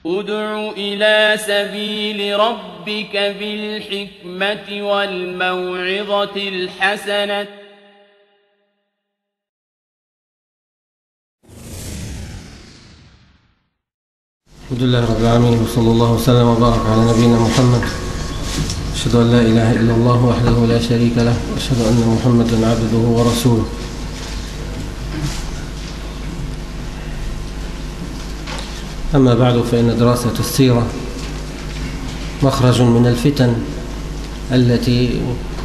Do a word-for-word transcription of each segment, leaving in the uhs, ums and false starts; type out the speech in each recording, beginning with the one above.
ادع إلى سبيل ربك بالحكمة والموعظة الحسنة الحمد لله رب العالمين، وصلى الله وسلم وبارك على نبينا محمد. أشهد أن لا إله إلا الله وحده لا شريك له، وأشهد أن محمدا عبده ورسوله. أما بعد، فإن دراسة السيرة مخرج من الفتن التي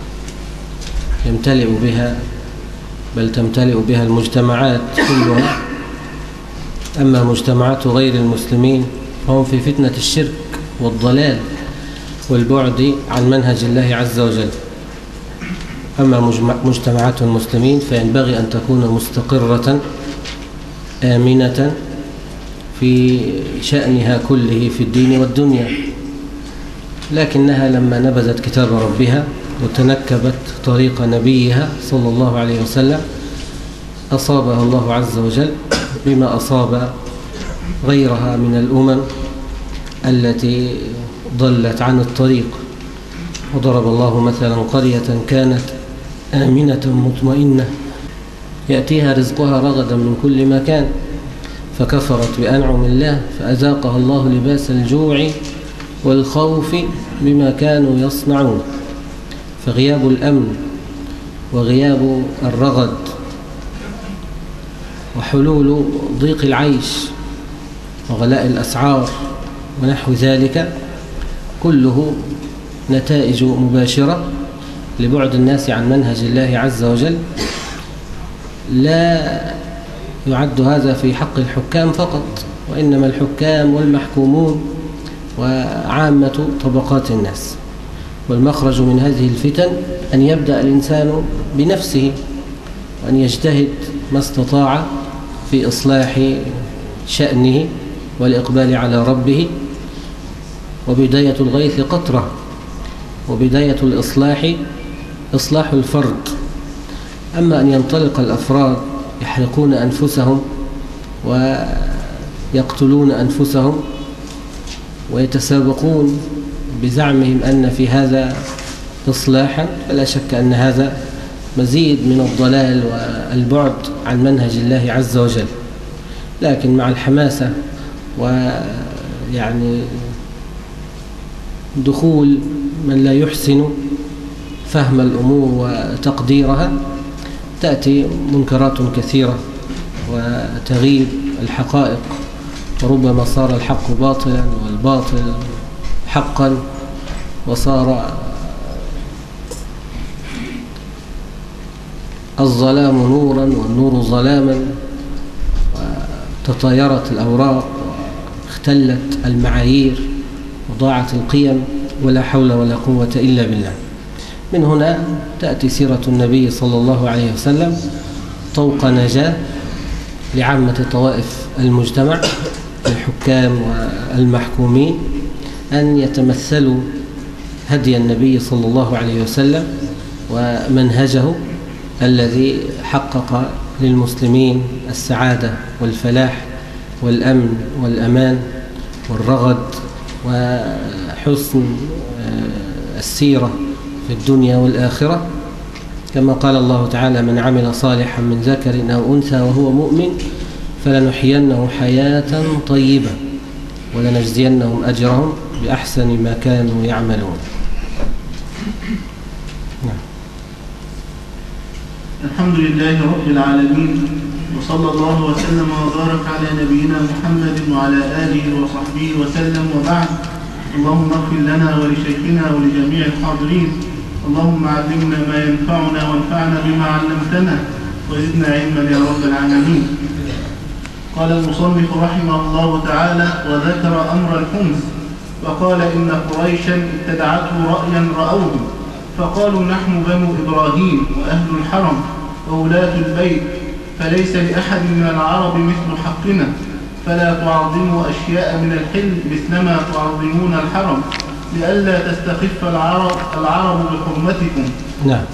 يمتلئ بها بل تمتلئ بها المجتمعات كلها. أما مجتمعات غير المسلمين فهم في فتنة الشرك والضلال والبعد عن منهج الله عز وجل. أما مجتمعات المسلمين فينبغي أن تكون مستقرة آمنة في شأنها كله في الدين والدنيا، لكنها لما نبذت كتاب ربها وتنكبت طريق نبيها صلى الله عليه وسلم أصابها الله عز وجل بما أصاب غيرها من الأمم التي ضلت عن الطريق. وضرب الله مثلا قرية كانت آمنة مطمئنة يأتيها رزقها رغدا من كل مكان فكفرت بأنعم الله فأذاقها الله لباس الجوع والخوف بما كانوا يصنعون. فغياب الأمن وغياب الرغد وحلول ضيق العيش وغلاء الأسعار ونحو ذلك كله نتائج مباشرة لبعد الناس عن منهج الله عز وجل. لا يعد هذا في حق الحكام فقط، وإنما الحكام والمحكومون وعامة طبقات الناس. والمخرج من هذه الفتن أن يبدأ الإنسان بنفسه وأن يجتهد ما استطاع في إصلاح شأنه والإقبال على ربه. وبداية الغيث قطرة، وبداية الإصلاح إصلاح الفرد. أما أن ينطلق الأفراد يحرقون أنفسهم ويقتلون أنفسهم ويتسابقون بزعمهم أن في هذا إصلاحا، فلا شك أن هذا مزيد من الضلال والبعد عن منهج الله عز وجل. لكن مع الحماسة ويعني دخول من لا يحسن فهم الأمور وتقديرها تأتي منكرات كثيرة وتغيب الحقائق، وربما صار الحق باطلا والباطل حقا، وصار الظلام نورا والنور ظلاما، وتطايرت الأوراق واختلت المعايير وضاعت القيم، ولا حول ولا قوة إلا بالله. من هنا تأتي سيرة النبي صلى الله عليه وسلم طوق نجاة لعامة طوائف المجتمع، الحكام والمحكومين، أن يتمثلوا هدي النبي صلى الله عليه وسلم ومنهجه الذي حقق للمسلمين السعادة والفلاح والأمن والأمان والرغد وحسن السيرة في الدنيا والآخرة. كما قال الله تعالى: من عمل صالحا من ذكر أو أنثى وهو مؤمن فلنحيينه حياة طيبة ولنجزينهم أجرهم بأحسن ما كانوا يعملون. نعم. الحمد لله رب العالمين، وصلى الله وسلم وبارك على نبينا محمد وعلى آله وصحبه وسلم، وبعد. اللهم اغفر لنا ولشيخنا ولجميع الحاضرين. اللهم علمنا ما ينفعنا وانفعنا بما علمتنا وزدنا علما يا رب العالمين. قال المصنف رحمه الله تعالى: وذكر أمر الحمص، فقال إن قريشا ابتدعته رأيا رأوه، فقالوا نحن بنو إبراهيم وأهل الحرم وولاة البيت، فليس لأحد من العرب مثل حقنا، فلا تعظموا أشياء من الحل مثلما تعظمون الحرم، لئلا تستخف العرب, العرب بحرمتكم. نعم.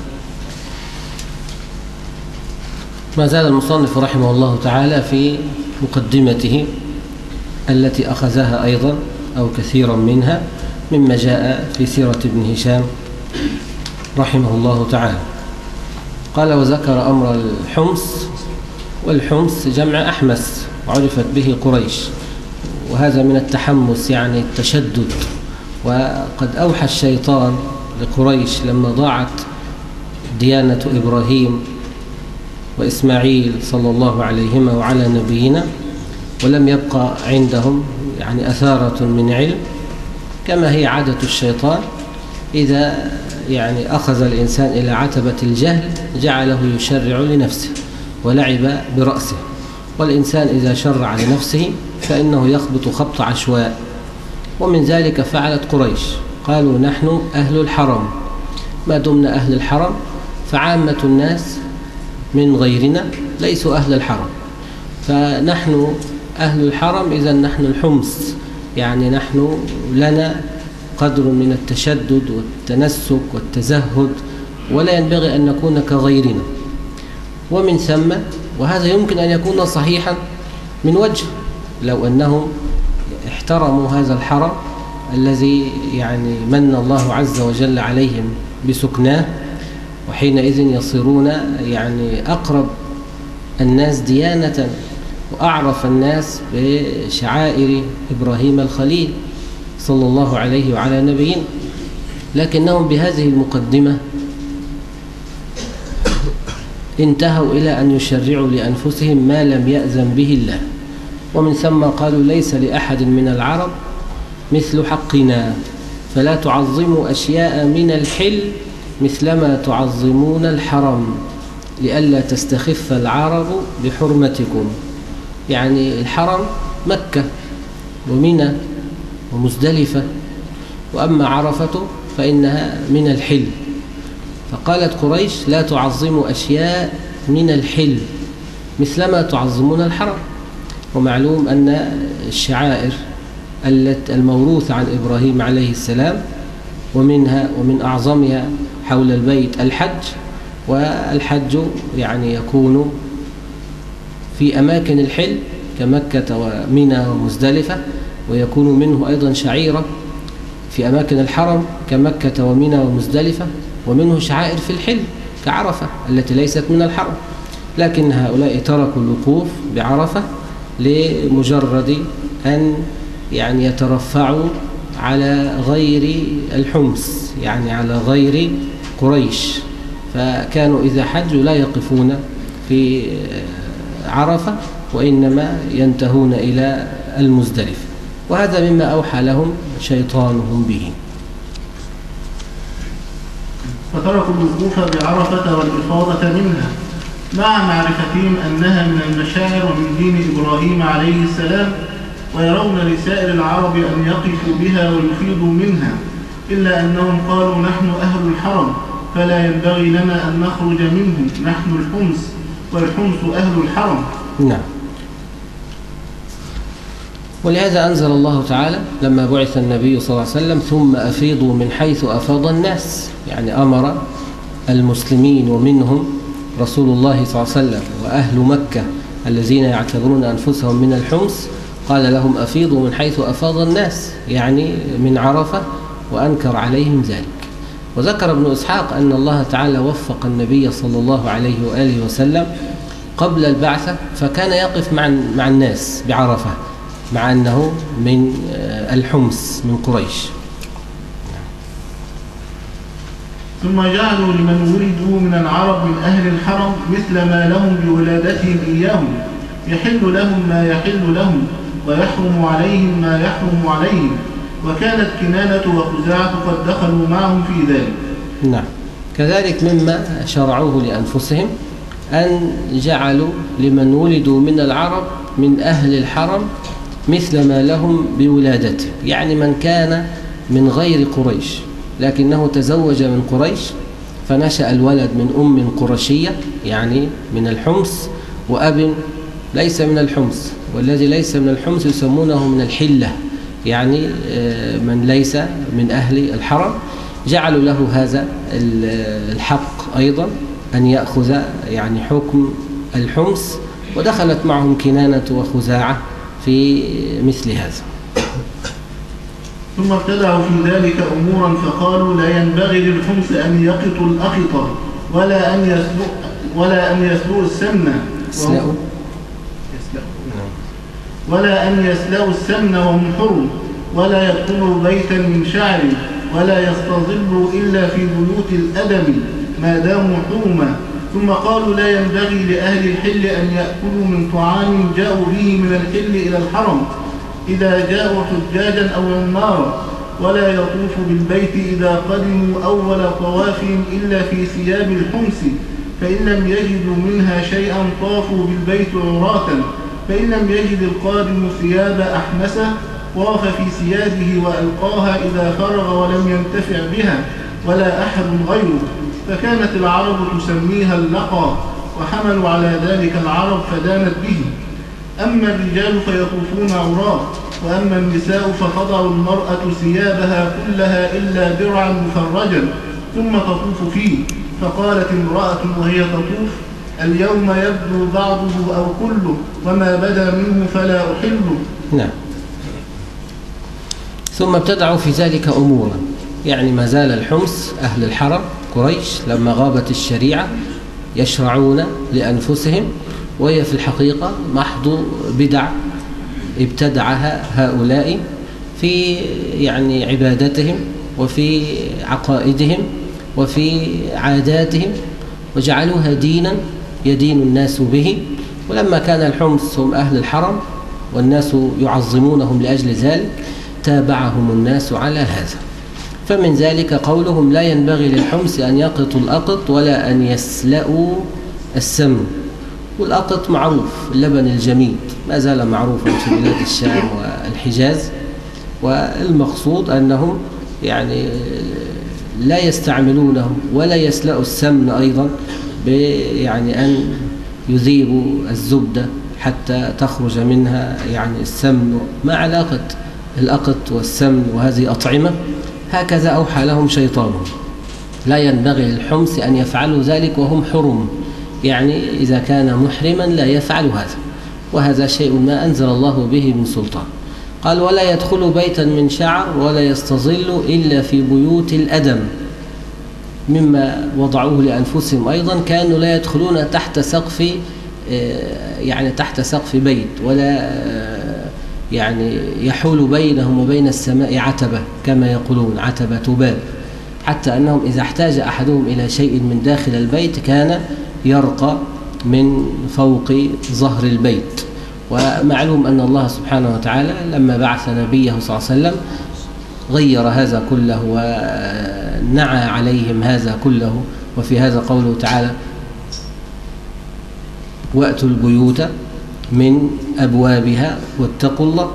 ما زال المصنف رحمه الله تعالى في مقدمته التي أخذها أيضا أو كثيرا منها مما جاء في سيرة ابن هشام رحمه الله تعالى. قال وذكر أمر الحمص، والحمص جمع أحمس وعرفت به قريش، وهذا من التحمس يعني التشدد. وقد أوحى الشيطان لقريش لما ضاعت ديانة إبراهيم وإسماعيل صلى الله عليهما وعلى نبينا، ولم يبقى عندهم يعني أثارة من علم، كما هي عادة الشيطان إذا يعني أخذ الإنسان إلى عتبة الجهل جعله يشرع لنفسه ولعب برأسه. والإنسان إذا شرع لنفسه فإنه يخبط خبط عشواء، ومن ذلك فعلت قريش. قالوا نحن أهل الحرم، ما دمنا أهل الحرم فعامة الناس من غيرنا ليسوا أهل الحرم، فنحن أهل الحرم إذا نحن الحمص، يعني نحن لنا قدر من التشدد والتنسك والتزهد، ولا ينبغي أن نكون كغيرنا. ومن ثم وهذا يمكن أن يكون صحيحا من وجه، لو أنهم احترموا هذا الحرم الذي يعني من الله عز وجل عليهم بسكناه، وحينئذ يصيرون يعني أقرب الناس ديانة وأعرف الناس بشعائر إبراهيم الخليل صلى الله عليه وعلى نبينا. لكنهم بهذه المقدمة انتهوا إلى أن يشرعوا لأنفسهم ما لم يأذن به الله، ومن ثم قالوا ليس لأحد من العرب مثل حقنا، فلا تعظموا أشياء من الحل مثلما تعظمون الحرم لئلا تستخف العرب بحرمتكم. يعني الحرم مكة ومنى ومزدلفة، وأما عرفة فإنها من الحل. فقالت قريش لا تعظموا أشياء من الحل مثلما تعظمون الحرم. ومعلوم أن الشعائر الموروثة عن إبراهيم عليه السلام ومنها ومن أعظمها حول البيت الحج، والحج يعني يكون في أماكن الحل كمكة ومنى ومزدلفة، ويكون منه أيضا شعيرة في أماكن الحرم كمكة ومنى ومزدلفة، ومنه شعائر في الحل كعرفة التي ليست من الحرم. لكن هؤلاء تركوا الوقوف بعرفة لمجرد أن يعني يترفعوا على غير الحمص، يعني على غير قريش، فكانوا إذا حجوا لا يقفون في عرفة وإنما ينتهون إلى المزدلفة، وهذا مما أوحى لهم شيطانهم به. فتركوا الوقوف بعرفة والإفاضة منها مع معرفتهم أنها من المشاعر ومن دين إبراهيم عليه السلام، ويرون لسائر العرب أن يقفوا بها ويفيضوا منها، إلا أنهم قالوا نحن أهل الحرم فلا ينبغي لنا أن نخرج منه، نحن الحمص والحمص أهل الحرم. نعم. ولهذا أنزل الله تعالى لما بعث النبي صلى الله عليه وسلم ثم أفيضوا من حيث أفاض الناس، يعني أمر المسلمين ومنهم رسول الله صلى الله عليه وسلم وأهل مكة الذين يعتبرون أنفسهم من الحمص، قال لهم أفيضوا من حيث أفاض الناس، يعني من عرفة، وأنكر عليهم ذلك. وذكر ابن إسحاق أن الله تعالى وفق النبي صلى الله عليه وآله وسلم قبل البعثة فكان يقف مع مع الناس بعرفة مع أنه من الحمص من قريش. ثم جعلوا لمن ولدوا من العرب من أهل الحرم مثل ما لهم بولادتهم إياهم، يحل لهم ما يحل لهم ويحرم عليهم ما يحرم عليهم، وكانت كنانة وخزاعة قد دخلوا معهم في ذلك. نعم. كذلك مما شرعوه لأنفسهم أن جعلوا لمن ولدوا من العرب من أهل الحرم مثل ما لهم بولادته، يعني من كان من غير قريش لكنه تزوج من قريش فنشأ الولد من أم قرشية يعني من الحمص وأب ليس من الحمص، والذي ليس من الحمص يسمونه من الحلة، يعني من ليس من أهل الحرم، جعلوا له هذا الحق أيضا أن يأخذ يعني حكم الحمص، ودخلت معهم كنانة وخزاعة في مثل هذا. ثم ابتدعوا في ذلك أمورا فقالوا لا ينبغي للحمص أن يقطوا الأقط ولا أن يسلؤ ولا أن يسلؤوا السمن يسلؤوا ولا أن يسلؤوا السمن وهم حرم ولا يدخلوا بيتا من شعر ولا يستظلوا إلا في بيوت الأدم ما داموا حرما. ثم قالوا لا ينبغي لأهل الحل أن يأكلوا من طعام جاءوا به من الحل إلى الحرم إذا جاءوا حجاجا أو عمارا ولا يطوف بالبيت إذا قدموا أول طوافهم إلا في ثياب الحمص فإن لم يجدوا منها شيئا طافوا بالبيت عراة فإن لم يجد القادم ثياب أحمسه طاف في ثيابه وألقاها إذا فرغ ولم ينتفع بها ولا أحد غيره. فكانت العرب تسميها اللقى وحملوا على ذلك العرب فدانت به. أما الرجال فيطوفون عراة وأما النساء فتضع المرأة ثيابها كلها إلا درعا مفرجا ثم تطوف فيه. فقالت امرأة وهي تطوف اليوم يبدو بعضه أو كله وما بدا منه فلا أحله. نعم. ثم ابتدعوا في ذلك أمورا، يعني ما زال الحمص أهل الحرم قريش لما غابت الشريعة يشرعون لأنفسهم، وهي في الحقيقة محض بدع ابتدعها هؤلاء في يعني عبادتهم وفي عقائدهم وفي عاداتهم، وجعلوها دينا يدين الناس به. ولما كان الحمص هم أهل الحرم والناس يعظمونهم لأجل ذلك تابعهم الناس على هذا. فمن ذلك قولهم لا ينبغي للحمص أن يقطوا الأقط ولا أن يسلؤوا السمن. والأقط معروف اللبن الجميد ما زال معروفا في بلاد الشام والحجاز، والمقصود أنهم يعني لا يستعملونه ولا يسلؤوا السمن أيضا يعني أن يذيبوا الزبدة حتى تخرج منها يعني السمن. ما علاقة الأقط والسمن وهذه أطعمة؟ هكذا أوحى لهم شيطانهم. لا ينبغي للحمص أن يفعلوا ذلك وهم حرم، يعني إذا كان محرما لا يفعل هذا، وهذا شيء ما أنزل الله به من سلطان. قال ولا يدخل بيتا من شعر ولا يستظل إلا في بيوت الأدم، مما وضعوه لأنفسهم أيضا. كانوا لا يدخلون تحت سقف يعني تحت سقف بيت، ولا يعني يحول بينهم وبين السماء عتبة كما يقولون، عتبة باب، حتى أنهم إذا احتاج أحدهم إلى شيء من داخل البيت كان يرقى من فوق ظهر البيت. ومعلوم أن الله سبحانه وتعالى لما بعث نبيه صلى الله عليه وسلم غير هذا كله ونعى عليهم هذا كله. وفي هذا قوله تعالى وأتوا البيوت من أبوابها واتقوا الله.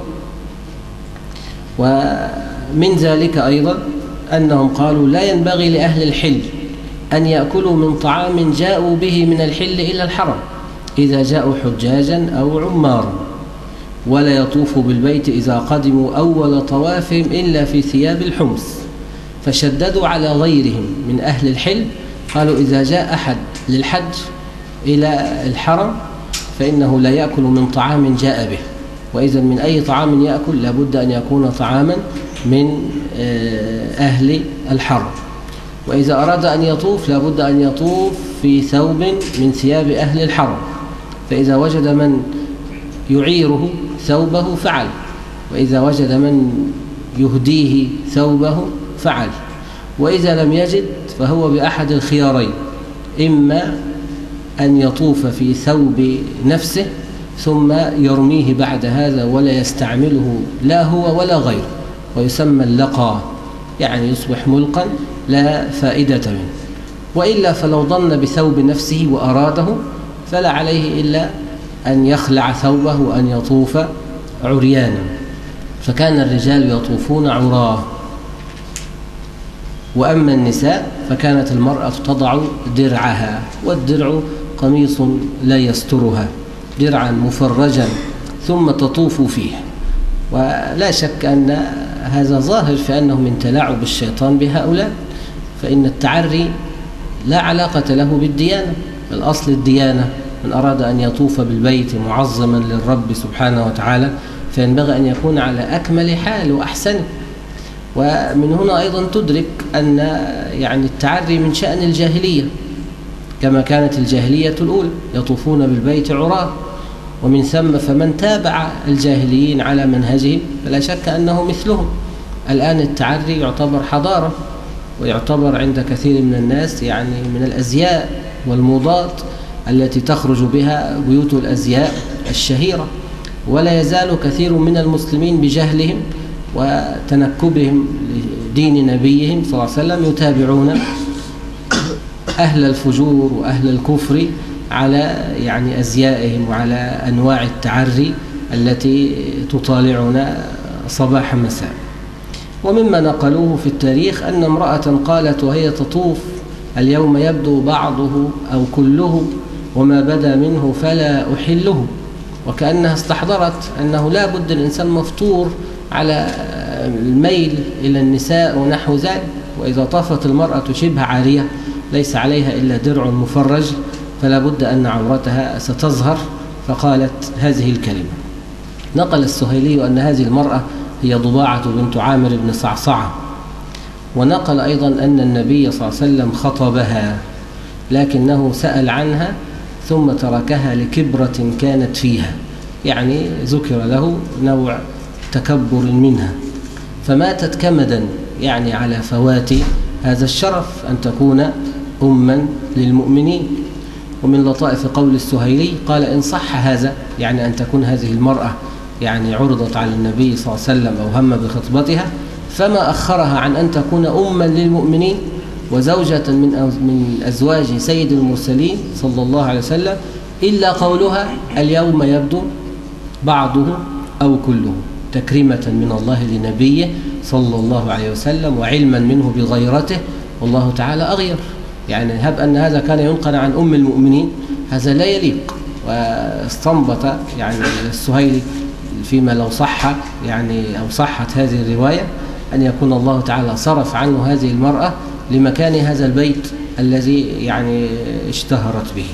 ومن ذلك أيضا أنهم قالوا لا ينبغي لأهل الحل أن يأكلوا من طعام جاءوا به من الحل إلى الحرم إذا جاءوا حجاجا أو عمارا، ولا يطوفوا بالبيت إذا قدموا أول طوافهم إلا في ثياب الحمص. فشددوا على غيرهم من أهل الحل، قالوا إذا جاء أحد للحج إلى الحرم فإنه لا يأكل من طعام جاء به، وإذا من أي طعام يأكل لابد أن يكون طعاما من أهل الحرم. وإذا أراد أن يطوف لابد أن يطوف في ثوب من ثياب أهل الحرم، فإذا وجد من يعيره ثوبه فعل، وإذا وجد من يهديه ثوبه فعل، وإذا لم يجد فهو بأحد الخيارين، إما أن يطوف في ثوب نفسه ثم يرميه بعد هذا ولا يستعمله لا هو ولا غيره، ويسمى اللقى، يعني يصبح ملقا لا فائدة منه. وإلا فلو ظن بثوب نفسه وأراده فلا عليه إلا أن يخلع ثوبه وأن يطوف عريانا. فكان الرجال يطوفون عراه، وأما النساء فكانت المرأة تضع درعها، والدرع قميص لا يسترها، درعا مفرجا ثم تطوف فيه. ولا شك أن هذا ظاهر في أنه من تلاعب الشيطان بهؤلاء، فإن التعري لا علاقة له بالديانة. الأصل الديانة من أراد أن يطوف بالبيت معظما للرب سبحانه وتعالى فينبغي أن يكون على أكمل حال وأحسن. ومن هنا أيضا تدرك أن يعني التعري من شأن الجاهلية، كما كانت الجاهلية الأولى يطوفون بالبيت عراة، ومن ثم فمن تابع الجاهليين على منهجهم فلا شك أنه مثلهم. الآن التعري يعتبر حضارة، ويعتبر عند كثير من الناس يعني من الأزياء والموضات التي تخرج بها بيوت الأزياء الشهيرة. ولا يزال كثير من المسلمين بجهلهم وتنكبهم لدين نبيهم صلى الله عليه وسلم يتابعون أهل الفجور وأهل الكفر على يعني أزيائهم وعلى أنواع التعري التي تطالعنا صباح مساء. ومما نقلوه في التاريخ أن امرأة قالت وهي تطوف: اليوم يبدو بعضه أو كله، وما بدا منه فلا أحله. وكأنها استحضرت أنه لا بد الإنسان مفطور على الميل إلى النساء ونحو ذلك، وإذا طافت المرأة شبه عارية ليس عليها إلا درع مفرج فلا بد أن عورتها ستظهر، فقالت هذه الكلمة. نقل السهيلي أن هذه المرأة هي ضباعة بنت عامر بن صعصعة، ونقل أيضا أن النبي صلى الله عليه وسلم خطبها لكنه سأل عنها ثم تركها لكبرة كانت فيها، يعني ذكر له نوع تكبر منها فماتت كمدا، يعني على فوات هذا الشرف أن تكون أما للمؤمنين. ومن لطائف قول السهيلي قال: إن صح هذا، يعني أن تكون هذه المرأة يعني عرضت على النبي صلى الله عليه وسلم أو هم بخطبتها، فما أخرها عن أن تكون أما للمؤمنين وزوجة من من أزواج سيد المرسلين صلى الله عليه وسلم إلا قولها: اليوم يبدو بعضه أو كله، تكريمة من الله لنبيه صلى الله عليه وسلم وعلما منه بغيرته، والله تعالى أغير. يعني هب أن هذا كان ينقل عن أم المؤمنين هذا لا يليق. واستنبط يعني السهيلي فيما لو صح يعني أو صحت هذه الرواية أن يكون الله تعالى صرف عنه هذه المرأة لمكان هذا البيت الذي يعني اشتهرت به.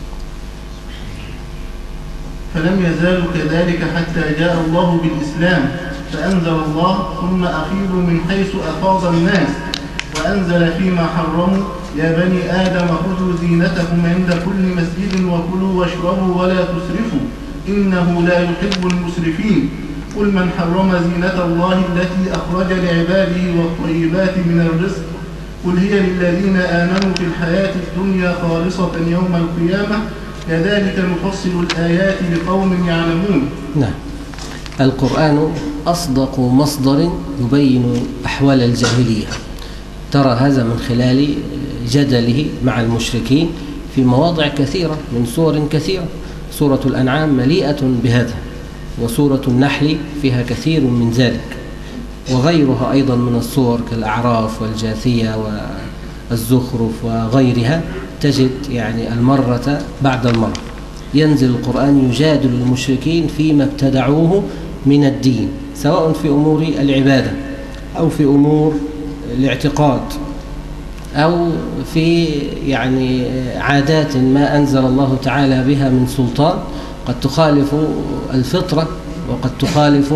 فلم يزالوا كذلك حتى جاء الله بالإسلام، فأنزل الله: ثم أفيضوا من حيث أفاض الناس، وأنزل فيما حرموا: يا بني آدم خذوا زينتكم عند كل مسجد وكلوا واشربوا ولا تسرفوا إنه لا يحب المسرفين. قل من حرم زينة الله التي أخرج لعباده والطيبات من الرزق، قل هي للذين آمنوا في الحياة الدنيا خالصة يوم القيامة، كذلك نفصل الآيات لقوم يعلمون. نعم، القرآن أصدق مصدر يبين أحوال الجاهلية. ترى هذا من خلال جدله مع المشركين في مواضع كثيرة من سور كثيرة. سورة الأنعام مليئة بهذا، وسورة النحل فيها كثير من ذلك، وغيرها أيضا من الصور كالأعراف والجاثية والزخرف وغيرها، تجد يعني المرة بعد المرة ينزل القرآن يجادل المشركين فيما ابتدعوه من الدين، سواء في أمور العبادة أو في أمور الاعتقاد أو في يعني عادات ما أنزل الله تعالى بها من سلطان، قد تخالف الفطرة وقد تخالف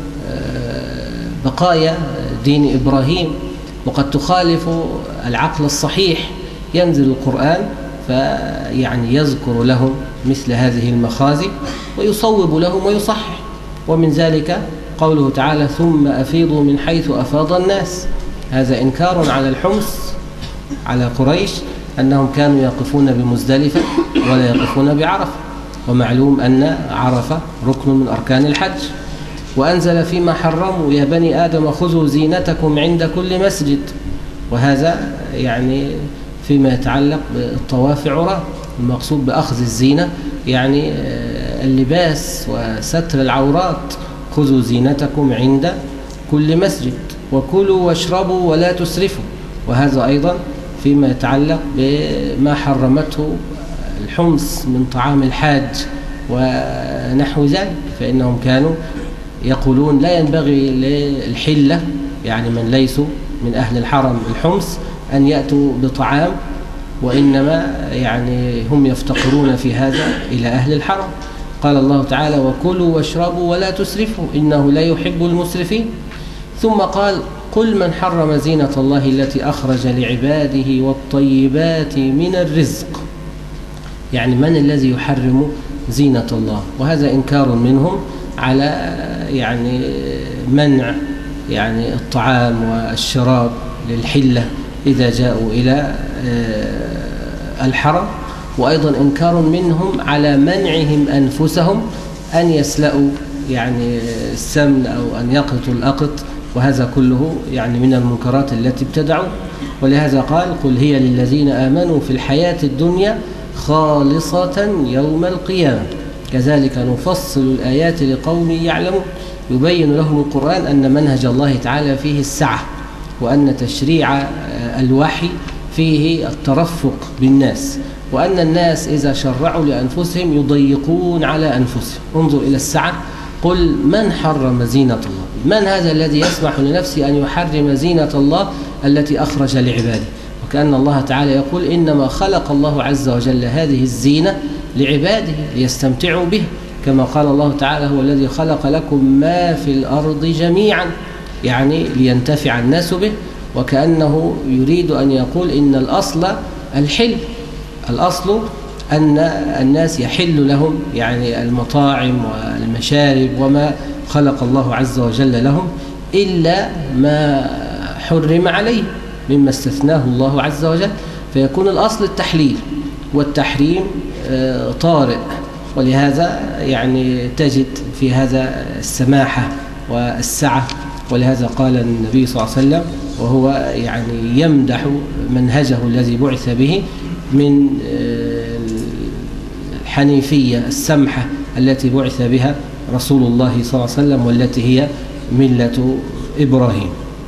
بقايا دين إبراهيم وقد تخالف العقل الصحيح. ينزل القرآن فيعني يذكر لهم مثل هذه المخازي ويصوب لهم ويصحح. ومن ذلك قوله تعالى: ثم أفيضوا من حيث أفاض الناس. هذا إنكار على الحمص على قريش أنهم كانوا يقفون بمزدلفة ولا يقفون بعرفة، ومعلوم أن عرفة ركن من أركان الحج. وأنزل فيما حرموا: يا بني آدم خذوا زينتكم عند كل مسجد. وهذا يعني فيما يتعلق بالطواف عراة، المقصود بأخذ الزينة يعني اللباس وستر العورات. خذوا زينتكم عند كل مسجد وكلوا واشربوا ولا تسرفوا. وهذا أيضا فيما يتعلق بما حرمته الحمص من طعام الحاج ونحو ذلك، فإنهم كانوا يقولون لا ينبغي للحلة يعني من ليسوا من أهل الحرم الحمص أن يأتوا بطعام، وإنما يعني هم يفتقرون في هذا إلى أهل الحرم. قال الله تعالى وكلوا واشربوا ولا تسرفوا إنه لا يحب المسرفين. ثم قال قل من حرم زينة الله التي أخرج لعباده والطيبات من الرزق. يعني من الذي يحرم زينة الله؟ وهذا إنكار منهم على يعني منع يعني الطعام والشراب للحلة إذا جاءوا إلى الحرم، وأيضا إنكار منهم على منعهم أنفسهم أن يسلأوا يعني السمن أو أن يقطوا الأقط، وهذا كله يعني من المنكرات التي ابتدعوا. ولهذا قال قل هي للذين آمنوا في الحياة الدنيا خالصة يوم القيامة كذلك نفصل الآيات لقوم يعلمون. يبين لهم القرآن أن منهج الله تعالى فيه السعة، وأن تشريع الوحي فيه الترفق بالناس، وأن الناس إذا شرعوا لأنفسهم يضيقون على أنفسهم. انظر إلى السعة. قل من حرم زينة الله؟ من هذا الذي يسمح لنفسه أن يحرم زينة الله التي أخرج لعباده؟ وكأن الله تعالى يقول إنما خلق الله عز وجل هذه الزينة لعباده ليستمتعوا به، كما قال الله تعالى هو الذي خلق لكم ما في الأرض جميعا، يعني لينتفع الناس به. وكأنه يريد أن يقول إن الأصل الحل، الأصل أن الناس يحل لهم يعني المطاعم والمشارب وما خلق الله عز وجل لهم إلا ما حرم عليه مما استثناه الله عز وجل، فيكون الأصل التحليل والتحريم طارئ. ولهذا يعني تجد في هذا السماحة والسعة. ولهذا قال النبي صلى الله عليه وسلم وهو يعني يمدح منهجه الذي بعث به من الحنيفية السمحة التي بعث بها رسول الله صلى الله عليه وسلم، والتي هي ملة إبراهيم.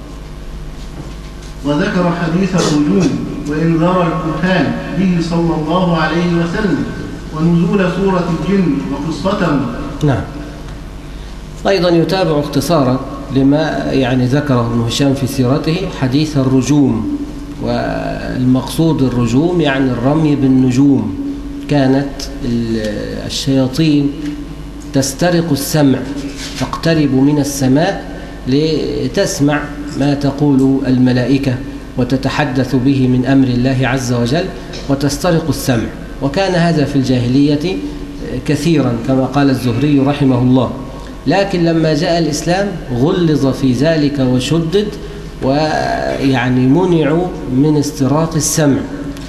وذكر حديث الرجوم وإنذار الكهان به صلى الله عليه وسلم، ونزول سورة الجن وقصته. نعم. أيضا يتابع اختصارا لما يعني ذكره ابن هشام في سيرته حديث الرجوم. والمقصود الرجوم يعني الرمي بالنجوم. كانت الشياطين تسترق السمع، تقترب من السماء لتسمع ما تقول الملائكة وتتحدث به من أمر الله عز وجل، وتسترق السمع. وكان هذا في الجاهلية كثيرا كما قال الزهري رحمه الله، لكن لما جاء الإسلام غلظ في ذلك وشدد، ويعني منعوا من استراق السمع.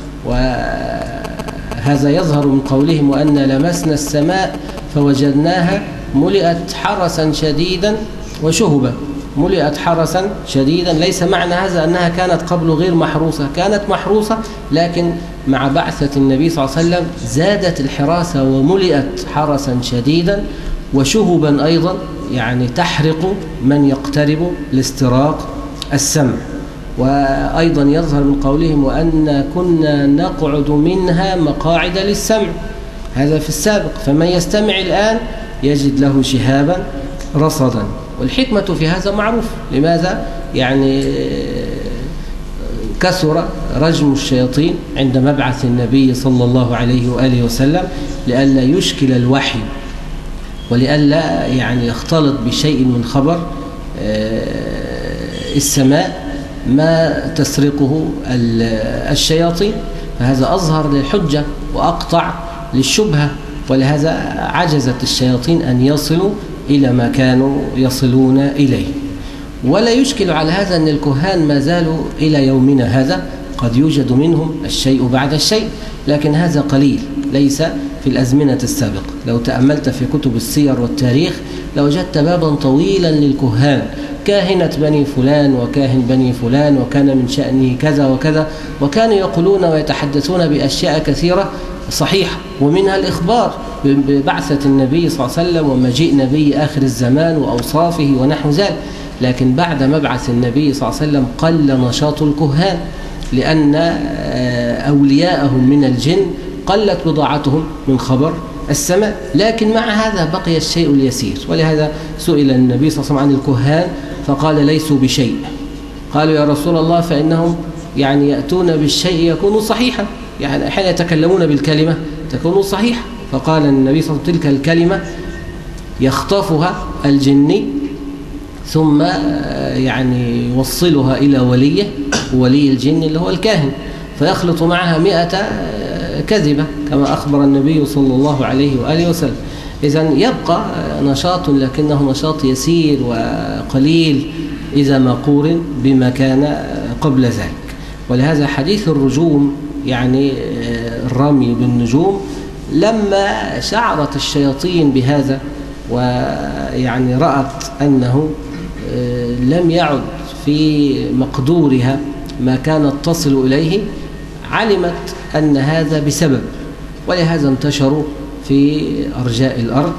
وهذا يظهر من قولهم وأن لمسنا السماء فوجدناها ملئت حرسا شديدا وشهبا. ملئت حرسا شديدا ليس معنى هذا أنها كانت قبل غير محروسة، كانت محروسة، لكن مع بعثة النبي صلى الله عليه وسلم زادت الحراسة وملئت حرسا شديدا وشهبا أيضا، يعني تحرق من يقترب لاستراق السمع. وأيضا يظهر من قولهم وأن كنا نقعد منها مقاعد للسمع، هذا في السابق، فمن يستمع الآن يجد له شهابا رصدا. والحكمة في هذا معروف. لماذا؟ يعني كثر رجم الشياطين عند مبعث النبي صلى الله عليه وآله وسلم لئلا يشكل الوحي، ولئلا يعني يختلط بشيء من خبر السماء ما تسرقه الشياطين. فهذا أظهر للحجة وأقطع للشبهة، ولهذا عجزت الشياطين أن يصلوا إلى ما كانوا يصلون إليه. ولا يشكل على هذا أن الكهان ما زالوا إلى يومنا هذا، قد يوجد منهم الشيء بعد الشيء، لكن هذا قليل ليس في الأزمنة السابقة. لو تأملت في كتب السير والتاريخ لوجدت بابا طويلا للكهان، كاهنة بني فلان وكاهن بني فلان وكان من شأنه كذا وكذا، وكانوا يقولون ويتحدثون بأشياء كثيرة صحيحة، ومنها الإخبار ببعثة النبي صلى الله عليه وسلم ومجيء نبي آخر الزمان وأوصافه ونحو ذلك. لكن بعد مبعث النبي صلى الله عليه وسلم قل نشاط الكهان، لأن أولياءهم من الجن قلت بضاعتهم من خبر السماء. لكن مع هذا بقي الشيء اليسير. ولهذا سئل النبي صلى الله عليه وسلم عن الكهان فقال ليسوا بشيء. قالوا يا رسول الله فإنهم يعني يأتون بالشيء يكون صحيحا، يعني أحيانا يتكلمون بالكلمة تكون صحيحة فقال النبي صلى الله عليه وسلم تلك الكلمة يخطفها الجني ثم يعني يوصلها إلى وليه، ولي الجن اللي هو الكاهن، فيخلط معها مئة كذبة كما أخبر النبي صلى الله عليه وآله وسلم. إذن يبقى نشاط لكنه نشاط يسير وقليل إذا ما قورن بما كان قبل ذلك. ولهذا حديث الرجوم يعني الرمي بالنجوم لما شعرت الشياطين بهذا ويعني رأت أنه لم يعد في مقدورها ما كانت تصل إليه علمت أن هذا بسبب، ولهذا انتشروا في أرجاء الأرض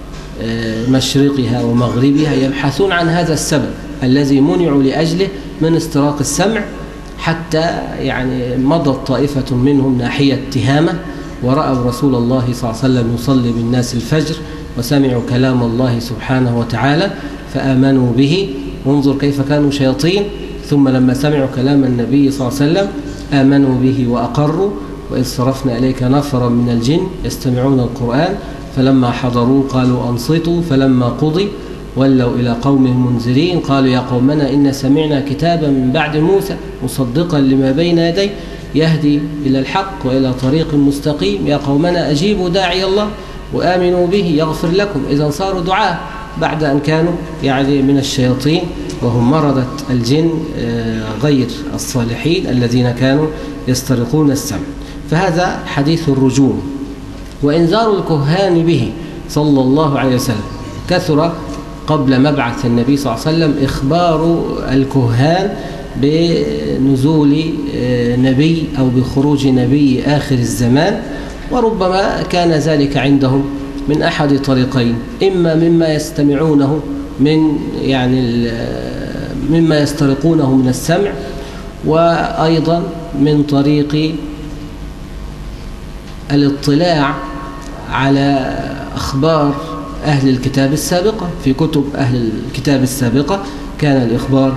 مشرقها ومغربها يبحثون عن هذا السبب الذي منعوا لأجله من استراق السمع، حتى يعني مضت طائفة منهم ناحية تهامة ورأوا رسول الله صلى الله عليه وسلم يصلي بالناس الفجر وسمعوا كلام الله سبحانه وتعالى فآمنوا به. وانظر كيف كانوا شياطين، ثم لما سمعوا كلام النبي صلى الله عليه وسلم آمنوا به وأقروا. وإذ صرفنا إليك نفرا من الجن يستمعون القرآن فلما حضروا قالوا أنصتوا فلما قضي ولوا إلى قومهم منذرين قالوا يا قومنا إن سمعنا كتابا من بعد موسى مصدقا لما بين يديه يهدي إلى الحق وإلى طريق مستقيم يا قومنا أجيبوا داعي الله وآمنوا به يغفر لكم. إذا صاروا دعاء بعد أن كانوا يعني من الشياطين وهم مردة الجن غير الصالحين الذين كانوا يسترقون السمع. فهذا حديث الرجوم. وإنذار الكهان به صلى الله عليه وسلم كثر قبل مبعث النبي صلى الله عليه وسلم إخبار الكهان بنزول نبي أو بخروج نبي آخر الزمان، وربما كان ذلك عندهم من أحد طريقين، إما مما يستمعونه من يعني مما يسترقونه من السمع، وأيضا من طريق الاطلاع على أخبار أهل الكتاب السابقة. في كتب أهل الكتاب السابقة كان الإخبار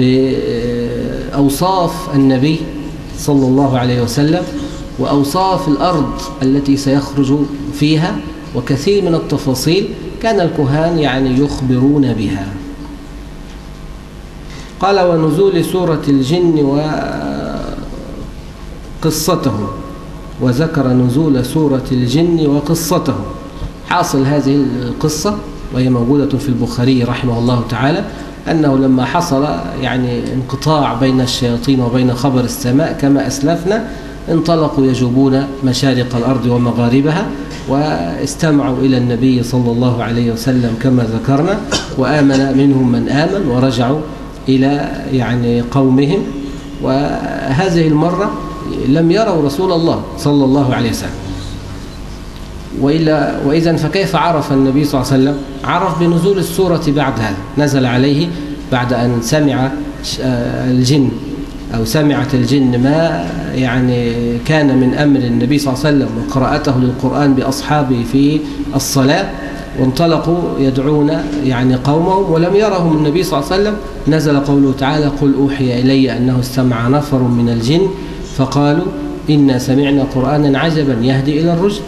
بأوصاف النبي صلى الله عليه وسلم وأوصاف الأرض التي سيخرج فيها وكثير من التفاصيل كان الكهان يعني يخبرون بها. قال ونزول سورة الجن وقصته، وذكر نزول سورة الجن وقصته. حاصل هذه القصة وهي موجودة في البخاري رحمه الله تعالى أنه لما حصل يعني انقطاع بين الشياطين وبين خبر السماء كما أسلفنا انطلقوا يجوبون مشارق الأرض ومغاربها واستمعوا إلى النبي صلى الله عليه وسلم كما ذكرنا، وآمن منهم من آمن ورجعوا إلى يعني قومهم. وهذه المرة لم يروا رسول الله صلى الله عليه وسلم. وإلا وإذن فكيف عرف النبي صلى الله عليه وسلم؟ عرف بنزول السورة بعد هذا، نزل عليه بعد أن سمع الجن أو سمعت الجن ما يعني كان من أمر النبي صلى الله عليه وسلم وقراءته للقرآن بأصحابه في الصلاة، وانطلقوا يدعون يعني قومهم ولم يرهم النبي صلى الله عليه وسلم. نزل قوله تعالى قل أوحي إلي أنه استمع نفر من الجن فقالوا إنا سمعنا قرآنا عجبا يهدي إلى الرشد.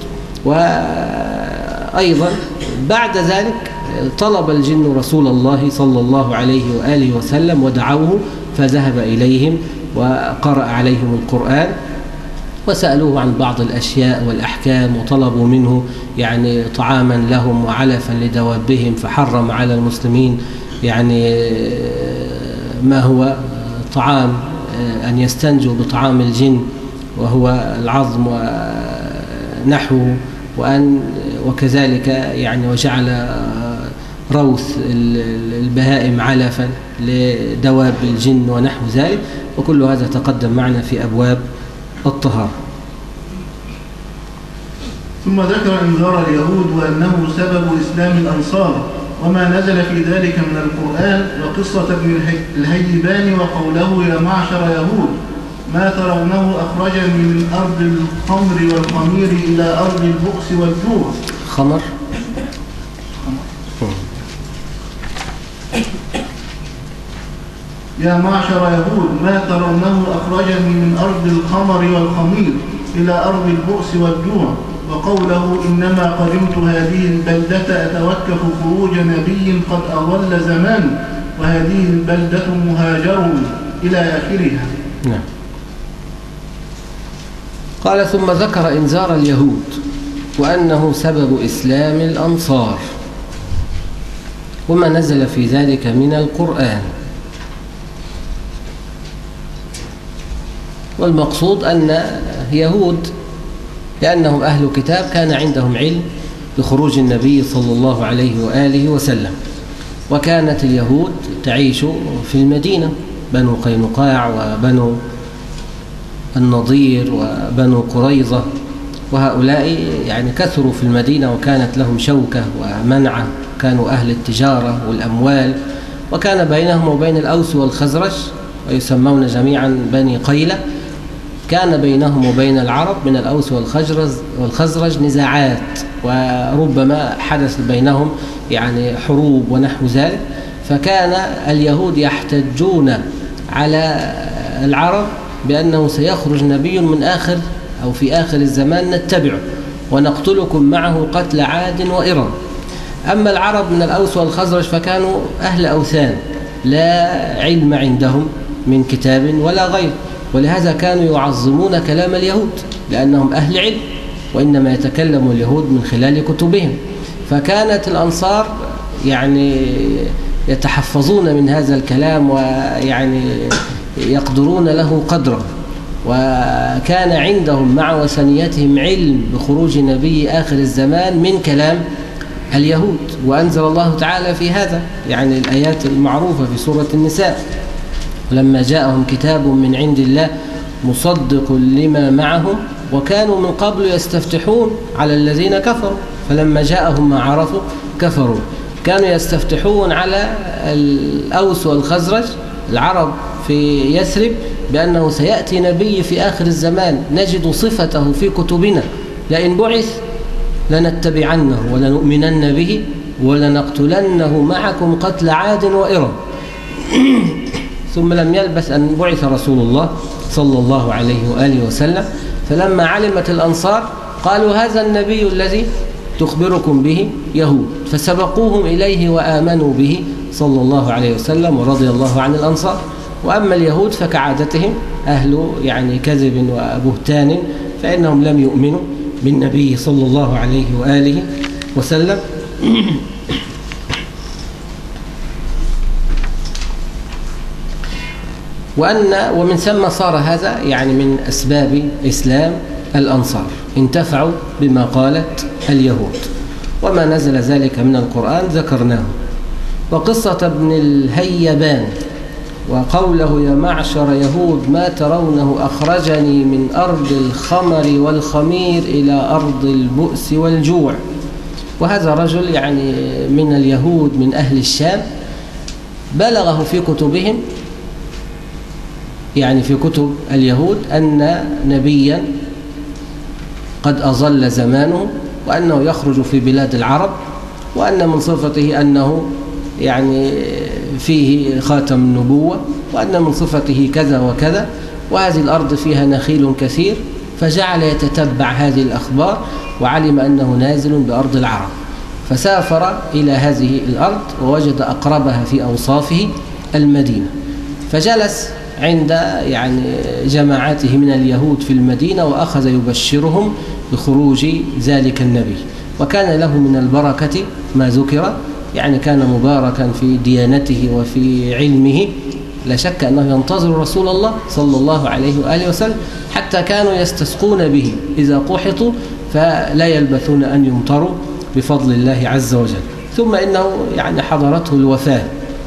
وأيضا بعد ذلك طلب الجن رسول الله صلى الله عليه وآله وسلم ودعوه فذهب إليهم وقرأ عليهم القرآن وسألوه عن بعض الأشياء والأحكام وطلبوا منه يعني طعاما لهم وعلفا لدوابهم، فحرم على المسلمين يعني ما هو طعام أن يستنجوا بطعام الجن وهو العظم ونحوه، وأن وكذلك يعني وجعل روث البهائم علفا لدواب الجن ونحو ذلك، وكل هذا تقدم معنا في أبواب الطهارة. ثم ذكر إنذار اليهود وأنه سبب إسلام الأنصار وما نزل في ذلك من القرآن، وقصة ابن الهيبان وقوله يا معشر يهود ما ترونه أخرجني من أرض الخمر والخمير إلى أرض البؤس والجوع. خمر يا معشر يهود ما ترونه أخرجني من أرض الخمر والخمير إلى أرض البؤس والجوع وقوله إنما قدمت هذه البلدة أتوكف خروج نبي قد أضل زمان وهذه البلدة مهاجر إلى آخرها. نعم. قال ثم ذكر إنذار اليهود وأنه سبب إسلام الأنصار وما نزل في ذلك من القرآن. والمقصود أن يهود لأنهم أهل كتاب كان عندهم علم بخروج النبي صلى الله عليه وآله وسلم، وكانت اليهود تعيش في المدينة، بنو قينقاع وبنو النضير وبنو قريظة، وهؤلاء يعني كثروا في المدينة وكانت لهم شوكة ومنعة، كانوا أهل التجارة والأموال، وكان بينهم وبين الأوس والخزرج ويسمون جميعا بني قيلة، كان بينهم وبين العرب من الأوس والخزرج والخزرج نزاعات، وربما حدث بينهم يعني حروب ونحو ذلك. فكان اليهود يحتجون على العرب بأنه سيخرج نبي من آخر أو في آخر الزمان نتبعه ونقتلكم معه قتل عاد وإرم. أما العرب من الأوس والخزرج فكانوا أهل أوثان لا علم عندهم من كتاب ولا غير، ولهذا كانوا يعظمون كلام اليهود لأنهم أهل علم، وإنما يتكلم اليهود من خلال كتبهم. فكانت الأنصار يعني يتحفظون من هذا الكلام ويعني يقدرون له قدره، وكان عندهم مع وثنيتهم علم بخروج نبي آخر الزمان من كلام اليهود. وأنزل الله تعالى في هذا يعني الآيات المعروفة في سورة النساء: لما جاءهم كتاب من عند الله مصدق لما معهم وكانوا من قبل يستفتحون على الذين كفروا فلما جاءهم ما عرفوا كفروا. كانوا يستفتحون على الأوس والخزرج العرب في يثرب بأنه سيأتي نبي في آخر الزمان نجد صفته في كتبنا، لئن بعث لنتبعنه ولنؤمنن به ولنقتلنه معكم قتل عاد وإرم. ثم لم يلبث أن بعث رسول الله صلى الله عليه وآله وسلم، فلما علمت الأنصار قالوا هذا النبي الذي تخبركم به يهود، فسبقوهم إليه وآمنوا به صلى الله عليه وسلم ورضي الله عن الأنصار. وأما اليهود فكعادتهم أهل يعني كذب وبهتان، فإنهم لم يؤمنوا بالنبي صلى الله عليه وآله وسلم. وأن ومن ثم صار هذا يعني من أسباب إسلام الأنصار، انتفعوا بما قالت اليهود، وما نزل ذلك من القرآن ذكرناه. وقصة ابن الهيبان وقوله يا معشر يهود ما ترونه أخرجني من أرض الخمر والخمير إلى أرض البؤس والجوع. وهذا رجل يعني من اليهود من أهل الشام، بلغه في كتبهم يعني في كتب اليهود أن نبيا قد أظل زمانه وأنه يخرج في بلاد العرب، وأن من صفته أنه يعني فيه خاتم النبوة، وأن من صفته كذا وكذا، وهذه الأرض فيها نخيل كثير. فجعل يتتبع هذه الأخبار وعلم أنه نازل بأرض العرب، فسافر إلى هذه الأرض ووجد أقربها في أوصافه المدينة، فجلس عند يعني جماعاته من اليهود في المدينة وأخذ يبشرهم بخروج ذلك النبي. وكان له من البركة ما ذكر، يعني كان مباركا في ديانته وفي علمه، لا شك أنه ينتظر رسول الله صلى الله عليه وآله وسلم، حتى كانوا يستسقون به إذا قحطوا فلا يلبثون أن يمطروا بفضل الله عز وجل. ثم إنه يعني حضرته الوفاة،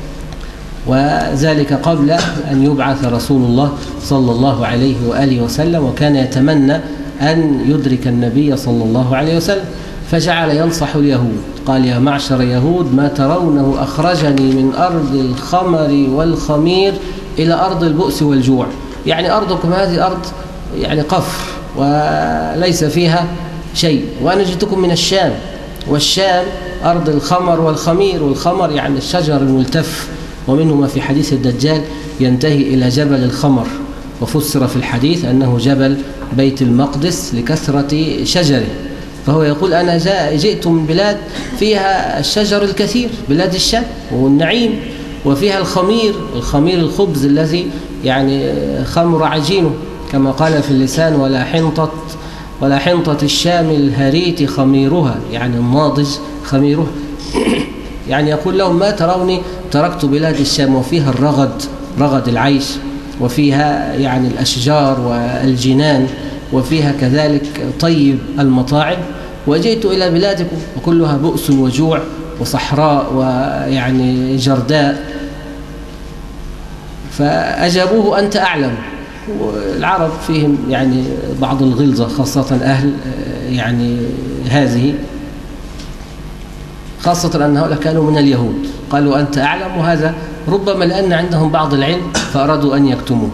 وذلك قبل أن يبعث رسول الله صلى الله عليه وآله وسلم، وكان يتمنى أن يدرك النبي صلى الله عليه وسلم، فجعل ينصح اليهود قال يا معشر يهود ما ترونه أخرجني من أرض الخمر والخمير إلى أرض البؤس والجوع، يعني أرضكم هذه أرض يعني قفر وليس فيها شيء، وأنا جئتكم من الشام، والشام أرض الخمر والخمير، والخمر يعني الشجر الملتف، ومنه ما في حديث الدجال ينتهي إلى جبل الخمر، وفسر في الحديث أنه جبل بيت المقدس لكثرة شجره. فهو يقول أنا جاء جئت من بلاد فيها الشجر الكثير، بلاد الشام والنعيم، وفيها الخمير، الخمير الخبز الذي يعني خمر عجينه كما قال في اللسان ولا حنطة ولا حنطة الشام الهريت خميرها، يعني الناضج خميرها. يعني يقول لهم ما تروني تركت بلاد الشام وفيها الرغد، رغد العيش، وفيها يعني الأشجار والجنان، وفيها كذلك طيب المطاعم، وجئت إلى بلادكم وكلها بؤس وجوع وصحراء ويعني جرداء. فأجابوه أنت أعلم. والعرب فيهم يعني بعض الغلظة، خاصة أهل يعني هذه، خاصة أن هؤلاء كانوا من اليهود، قالوا أنت أعلم، وهذا ربما لأن عندهم بعض العلم فأرادوا أن يكتموه.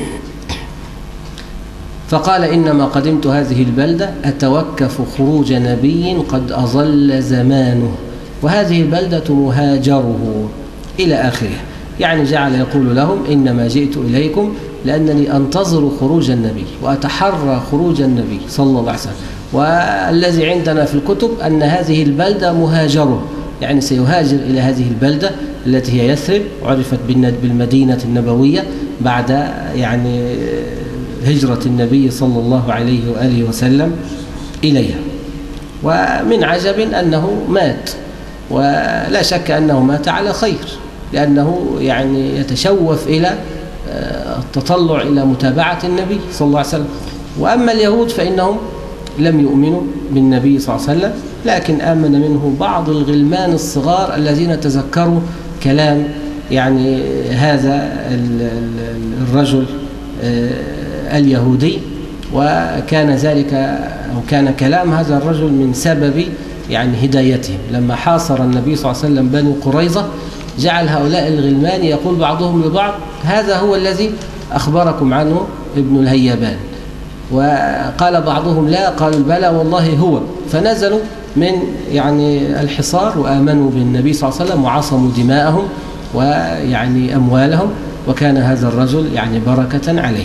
فقال إنما قدمت هذه البلدة أتوكف خروج نبي قد أظل زمانه، وهذه البلدة مهاجره إلى آخره. يعني جعل يقول لهم إنما جئت إليكم لأنني أنتظر خروج النبي وأتحرى خروج النبي صلى الله عليه وسلم، والذي عندنا في الكتب أن هذه البلدة مهاجره، يعني سيهاجر إلى هذه البلدة التي هي يثرب، عرفت بالمدينة النبوية بعد يعني هجرة النبي صلى الله عليه وآله وسلم إليها. ومن عجب أنه مات، ولا شك أنه مات على خير، لأنه يعني يتشوف إلى التطلع إلى متابعة النبي صلى الله عليه وسلم. وأما اليهود فإنهم لم يؤمنوا بالنبي صلى الله عليه وسلم، لكن آمن منه بعض الغلمان الصغار الذين تذكروا كلام يعني هذا الرجل اليهودي، وكان ذلك أو كان كلام هذا الرجل من سبب يعني هدايتهم. لما حاصر النبي صلى الله عليه وسلم بني قريظة جعل هؤلاء الغلمان يقول بعضهم لبعض هذا هو الذي أخبركم عنه ابن الهيبان، وقال بعضهم لا، قالوا بلى والله هو، فنزلوا من يعني الحصار وآمنوا بالنبي صلى الله عليه وسلم وعصموا دماءهم ويعني أموالهم، وكان هذا الرجل يعني بركة عليه.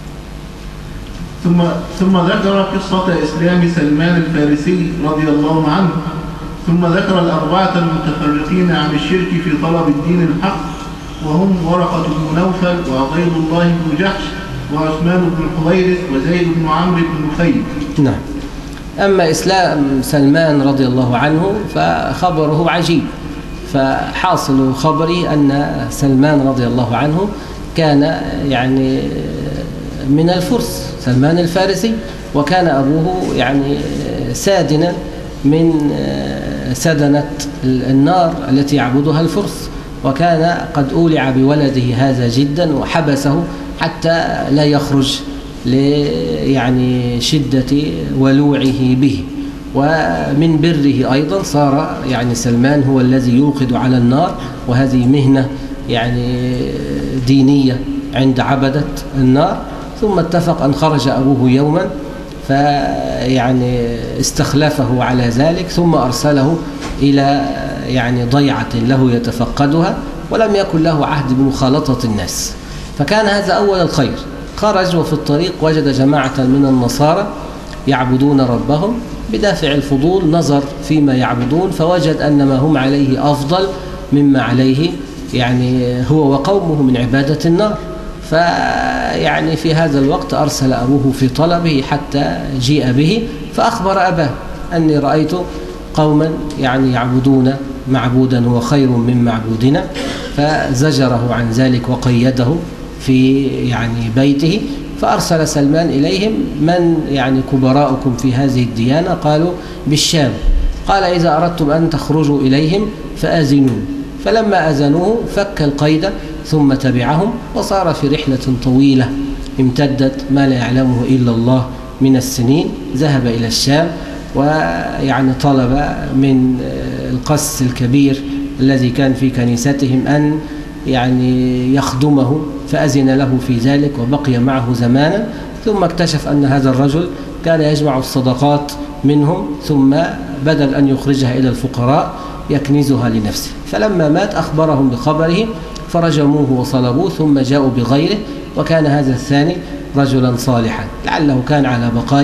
ثم ثم ذكر قصة إسلام سلمان الفارسي رضي الله عنه، ثم ذكر الأربعة المتفرقين عن الشرك في طلب الدين الحق، وهم ورقة بن نوفل وعبيد الله بن جحش وعثمان بن حويرث وزيد بن عمرو بن نفيل. نعم. أما إسلام سلمان رضي الله عنه فخبره عجيب، فحاصل خبري أن سلمان رضي الله عنه كان يعني من الفرس، سلمان الفارسي، وكان أبوه يعني سادنا من سدنة النار التي يعبدها الفرس، وكان قد أولع بولده هذا جدا وحبسه حتى لا يخرج يعني شدة ولوعه به. ومن بره أيضا صار يعني سلمان هو الذي يوقد على النار، وهذه مهنة يعني دينية عند عبدة النار. ثم اتفق أن خرج أبوه يوما فيعني استخلفه على ذلك، ثم أرسله إلى يعني ضيعة له يتفقدها، ولم يكن له عهد بمخالطة الناس. فكان هذا أول الخير. خرج وفي الطريق وجد جماعة من النصارى يعبدون ربهم، بدافع الفضول نظر فيما يعبدون فوجد أن ما هم عليه أفضل مما عليه يعني هو وقومه من عبادة النار. فيعني في هذا الوقت أرسل أبوه في طلبه حتى جيء به، فأخبر أباه أني رأيت قوما يعني يعبدون معبودا هو خير من معبودنا، فزجره عن ذلك وقيده في يعني بيته. فأرسل سلمان إليهم من يعني كبراؤكم في هذه الديانة؟ قالوا بالشام. قال إذا أردتم أن تخرجوا إليهم فآذنون. فلما أذنوه فك القيد ثم تبعهم، وصار في رحلة طويلة امتدت ما لا يعلمه إلا الله من السنين. ذهب إلى الشام ويعني طلب من القس الكبير الذي كان في كنيستهم أن يعني يخدمه، فأذن له في ذلك وبقي معه زمانا. ثم اكتشف أن هذا الرجل كان يجمع الصدقات منهم، ثم بدل أن يخرجها إلى الفقراء يكنزها لنفسه. فلما مات أخبرهم بخبره فرجموه وصلبوه، ثم جاءوا بغيره، وكان هذا الثاني رجلا صالحا لعله كان على بقايا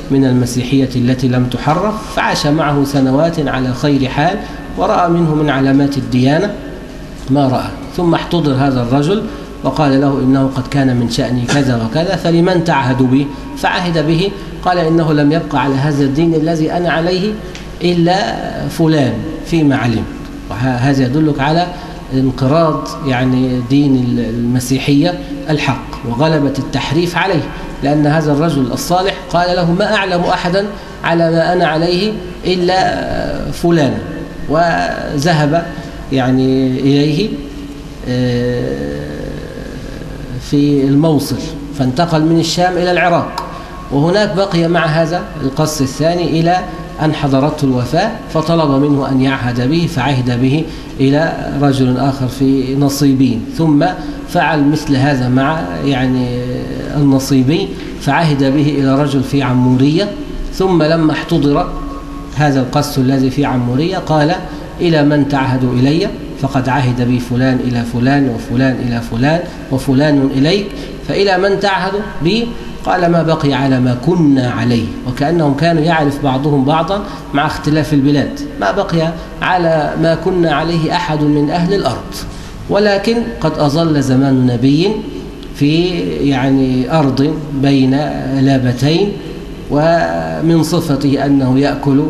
من المسيحية التي لم تحرف، فعاش معه سنوات على خير حال ورأى منه من علامات الديانة ما رأى. ثم احتضر هذا الرجل وقال له إنه قد كان من شأني كذا وكذا، فلمن تعهد به؟ فعهد به. قال إنه لم يبقى على هذا الدين الذي أنا عليه إلا فلان فيما علم. وهذا يدلك على انقراض يعني دين المسيحية الحق وغلبة التحريف عليه، لأن هذا الرجل الصالح قال له ما أعلم أحدا على ما أنا عليه إلا فلان، وذهب يعني إليه في الموصل، فانتقل من الشام إلى العراق، وهناك بقي مع هذا القس الثاني إلى أن حضرته الوفاة، فطلب منه أن يعهد به، فعهد به إلى رجل آخر في نصيبين، ثم فعل مثل هذا مع يعني النصيبي، فعهد به إلى رجل في عمورية. ثم لما احتضر هذا القس الذي في عمورية قال إلى من تعهد إلي؟ فقد عهد بي فلان إلى فلان وفلان إلى فلان وفلان إليك، فإلى من تعهد بي؟ قال ما بقي على ما كنا عليه، وكأنهم كانوا يعرف بعضهم بعضا مع اختلاف البلاد، ما بقي على ما كنا عليه أحد من أهل الأرض، ولكن قد أظل زمان نبي في يعني أرض بين لابتين، ومن صفته أنه يأكل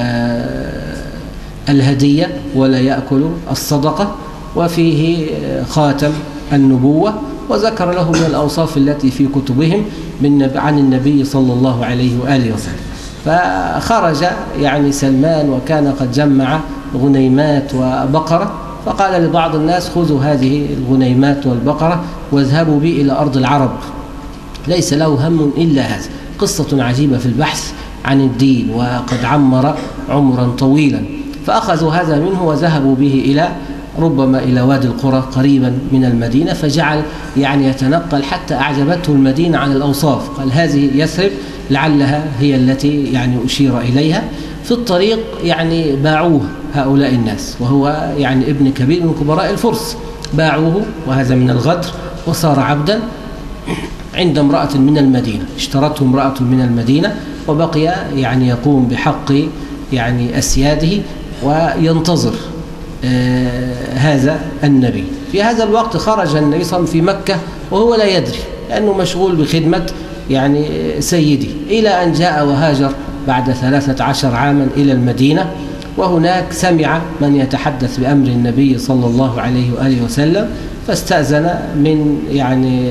الهدية ولا يأكل الصدقة، وفيه خاتم النبوة، وذكر له من الأوصاف التي في كتبهم عن النبي صلى الله عليه وآله وسلم. فخرج يعني سلمان وكان قد جمع غنيمات وبقرة، فقال لبعض الناس خذوا هذه الغنيمات والبقرة واذهبوا بي إلى أرض العرب، ليس له هم إلا هذا. قصة عجيبة في البحث عن الدين، وقد عمر عمرا طويلا. فأخذوا هذا منه وذهبوا به إلى ربما إلى وادي القرى قريبا من المدينة، فجعل يعني يتنقل حتى أعجبته المدينة على الأوصاف، قال هذه يثرب لعلها هي التي يعني أشير إليها. في الطريق يعني باعوه هؤلاء الناس، وهو يعني ابن كبير من كبراء الفرس، باعوه وهذا من الغدر، وصار عبدا عند امرأة من المدينة، اشترته امرأة من المدينة، وبقي يعني يقوم بحق يعني أسياده وينتظر آه هذا النبي. في هذا الوقت خرج النبي صلى الله عليه وسلم في مكة وهو لا يدري، لأنه مشغول بخدمة يعني سيدي، إلى أن جاء وهاجر بعد ثلاثة عشر عاما إلى المدينة، وهناك سمع من يتحدث بأمر النبي صلى الله عليه وآله وسلم، فاستأذن من يعني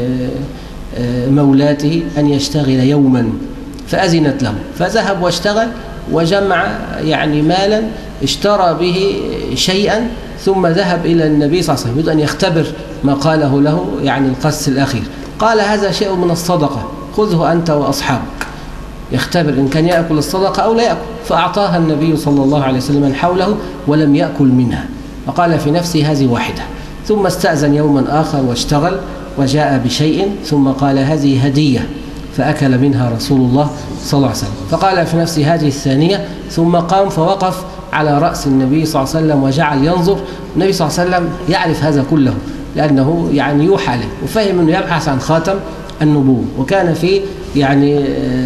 مولاته أن يشتغل يوما، فأذنت له، فذهب واشتغل وجمع يعني مالا اشترى به شيئا، ثم ذهب إلى النبي صلى الله عليه وسلم يريد أن يختبر ما قاله له يعني القس الأخير. قال هذا شيء من الصدقة، خذه أنت وأصحابك، يختبر إن كان يأكل الصدقة أو لا يأكل. فأعطاها النبي صلى الله عليه وسلم من حوله ولم يأكل منها، وقال في نفسه هذه واحدة. ثم استأذن يوما آخر واشتغل وجاء بشيء، ثم قال هذه هدية، فأكل منها رسول الله صلى الله عليه وسلم. فقال في نفسه هذه الثانية، ثم قام فوقف على رأس النبي صلى الله عليه وسلم وجعل ينظر. النبي صلى الله عليه وسلم يعرف هذا كله، لأنه يعني يوحى له، وفهم أنه يبحث عن خاتم النبوة، وكان في يعني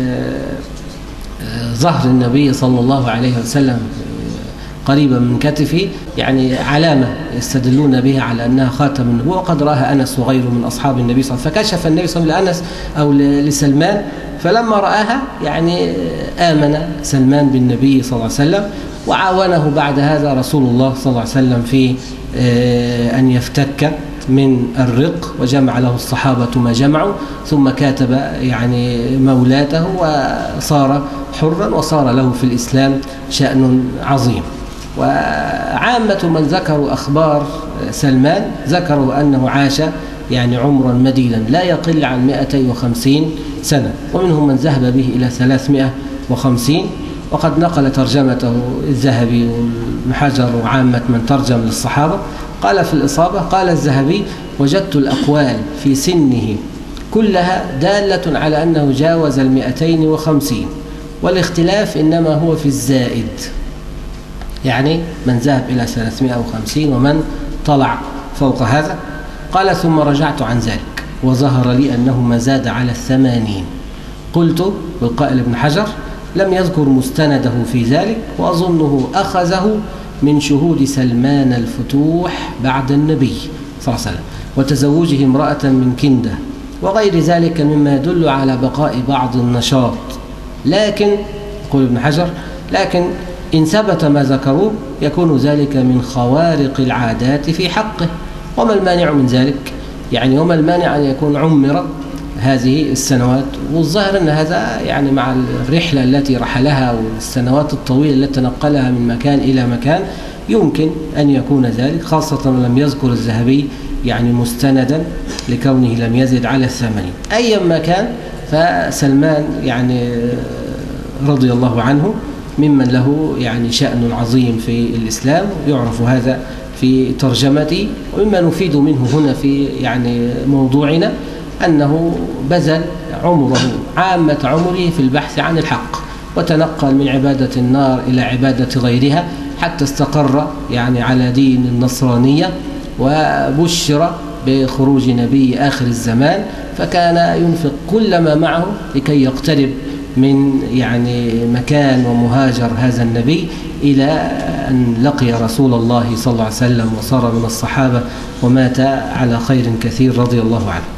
ظهر النبي صلى الله عليه وسلم قريبا من كتفه يعني علامة يستدلون بها على أنها خاتم النبوة، وقد رآها أنس وغيره من أصحاب النبي صلى الله عليه وسلم. فكشف النبي صلى الله عليه وسلم لأنس أو لسلمان، فلما رآها يعني آمن سلمان بالنبي صلى الله عليه وسلم، وعاونه بعد هذا رسول الله صلى الله عليه وسلم في أن يفتك من الرق، وجمع له الصحابة ما جمعوا، ثم كاتب يعني مولاته وصار حرا، وصار له في الإسلام شأن عظيم. وعامة من ذكروا أخبار سلمان ذكروا أنه عاش يعني عمرا مديدا لا يقل عن مئتين وخمسين سنة، ومنهم من ذهب به إلى ثلاثمائة وخمسين، وقد نقل ترجمته الذهبي وابن حجر وعامة من ترجم للصحابة. قال في الإصابة، قال الذهبي وجدت الأقوال في سنه كلها دالة على أنه جاوز المئتين وخمسين، والاختلاف إنما هو في الزائد، يعني من ذهب إلى ثلاثمائة وخمسين ومن طلع فوق هذا. قال ثم رجعت عن ذلك وظهر لي أنه ما زاد على الثمانين. قلت بالقائل ابن حجر لم يذكر مستنده في ذلك، وأظنه أخذه من شهود سلمان الفتوح بعد النبي صلى الله عليه وسلم وتزوجه امرأة من كندة وغير ذلك مما يدل على بقاء بعض النشاط. لكن يقول ابن حجر لكن إن ثبت ما ذكروه يكون ذلك من خوارق العادات في حقه. وما المانع من ذلك؟ يعني وما المانع أن يكون عمر هذه السنوات؟ والظاهر أن هذا يعني مع الرحلة التي رحلها والسنوات الطويلة التي تنقلها من مكان إلى مكان يمكن أن يكون ذلك، خاصة لم يذكر الذهبي يعني مستندا لكونه لم يزد على الثمانين. أيا ما كان فسلمان يعني رضي الله عنه ممن له يعني شأن عظيم في الإسلام، يعرف هذا في ترجمته. ومما نفيد منه هنا في يعني موضوعنا أنه بذل عمره عامة عمره في البحث عن الحق، وتنقل من عبادة النار إلى عبادة غيرها حتى استقر يعني على دين النصرانية، وبشر بخروج نبي آخر الزمان، فكان ينفق كل ما معه لكي يقترب من يعني مكان ومهاجر هذا النبي إلى أن لقي رسول الله صلى الله عليه وسلم وصار من الصحابة ومات على خير كثير رضي الله عنه.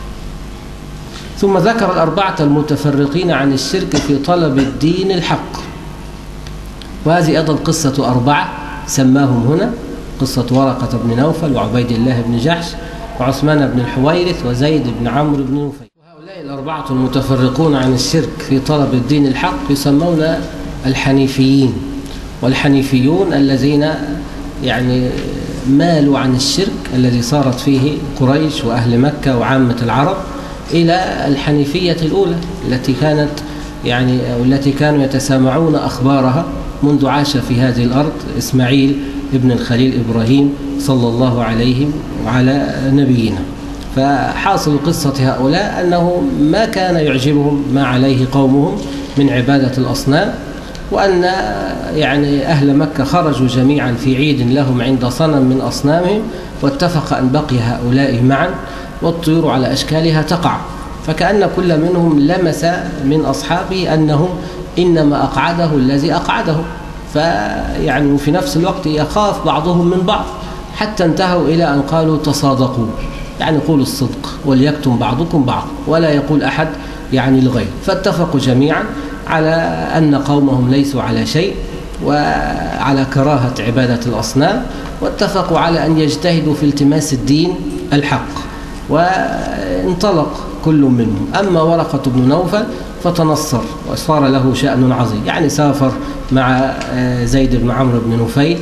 ثم ذكر الأربعة المتفرقين عن الشرك في طلب الدين الحق، وهذه أيضا قصة أربعة سماهم هنا، قصة ورقة بن نوفل وعبيد الله بن جحش وعثمان بن الحويرث وزيد بن عمرو بن نفيل. وهؤلاء الأربعة المتفرقون عن الشرك في طلب الدين الحق يسمون الحنيفيين، والحنيفيون الذين يعني مالوا عن الشرك الذي صارت فيه قريش وأهل مكة وعامة العرب إلى الحنيفية الأولى التي كانت يعني أو التي كانوا يتسامعون أخبارها منذ عاش في هذه الأرض إسماعيل ابن الخليل إبراهيم صلى الله عليه وعلى نبينا. فحاصل قصة هؤلاء أنه ما كان يعجبهم ما عليه قومهم من عبادة الأصنام، وأن يعني أهل مكة خرجوا جميعا في عيد لهم عند صنم من أصنامهم، واتفق أن بقي هؤلاء معا والطيور على أشكالها تقع، فكأن كل منهم لمس من أصحابه أنه إنما أقعده الذي أقعده، فيعني في نفس الوقت يخاف بعضهم من بعض، حتى انتهوا إلى أن قالوا تصادقوا، يعني قولوا الصدق وليكتم بعضكم بعض ولا يقول أحد يعني الغير. فاتفقوا جميعا على أن قومهم ليسوا على شيء وعلى كراهة عبادة الأصنام، واتفقوا على أن يجتهدوا في التماس الدين الحق، وانطلق كل منهم. أما ورقة بن نوفل فتنصر وصار له شأن عظيم، يعني سافر مع زيد بن عمرو بن نفيل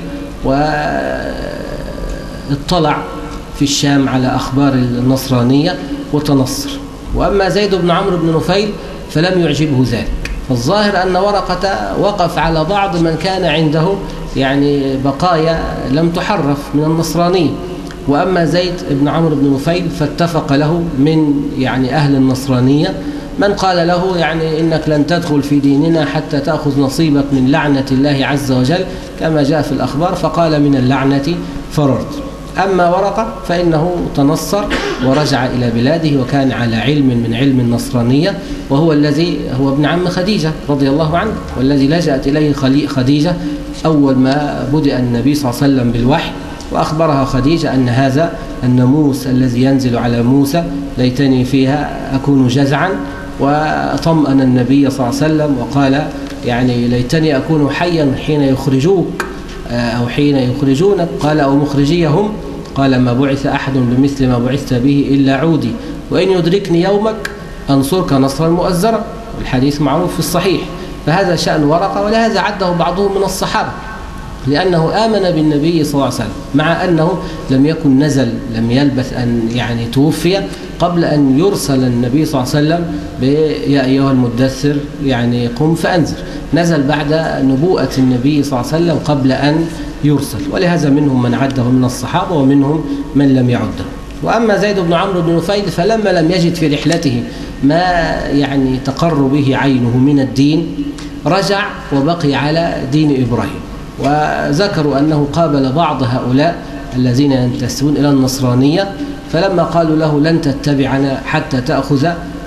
واطلع في الشام على أخبار النصرانية وتنصر. وأما زيد بن عمرو بن نفيل فلم يعجبه ذلك، فالظاهر أن ورقة وقف على بعض من كان عنده يعني بقايا لم تحرف من النصرانية. وأما زيد بن عمرو بن نفيل فاتفق له من يعني أهل النصرانية من قال له يعني إنك لن تدخل في ديننا حتى تأخذ نصيبك من لعنة الله عز وجل كما جاء في الأخبار، فقال من اللعنة فررت. أما ورقة فإنه تنصر ورجع إلى بلاده، وكان على علم من علم النصرانية، وهو الذي هو ابن عم خديجة رضي الله عنه، والذي لجأت إليه خديجة أول ما بدأ النبي صلى الله عليه وسلم بالوحي، وأخبرها خديجة أن هذا الناموس الذي ينزل على موسى ليتني فيها أكون جزعا، وطمأن النبي صلى الله عليه وسلم وقال يعني ليتني أكون حيا حين يخرجوك أو حين يخرجونك، قال أو مخرجيهم، قال ما بعث أحد بمثل ما بعثت به إلا عودي، وإن يدركني يومك أنصرك نصرا مؤزرا، الحديث معروف في الصحيح. فهذا شأن ورقة، ولهذا عده بعضهم من الصحابة، لأنه آمن بالنبي صلى الله عليه وسلم، مع أنه لم يكن نزل لم يلبث أن يعني توفي قبل أن يرسل النبي صلى الله عليه وسلم بيا أيها المدثر يعني قم فأنذر، نزل بعد نبوءة النبي صلى الله عليه وسلم قبل أن يرسل، ولهذا منهم من عده من الصحابة ومنهم من لم يعده. وأما زيد بن عمرو بن نفيل فلما لم يجد في رحلته ما يعني تقر به عينه من الدين رجع وبقي على دين إبراهيم. وذكروا أنه قابل بعض هؤلاء الذين ينتسبون إلى النصرانية، فلما قالوا له لن تتبعنا حتى تأخذ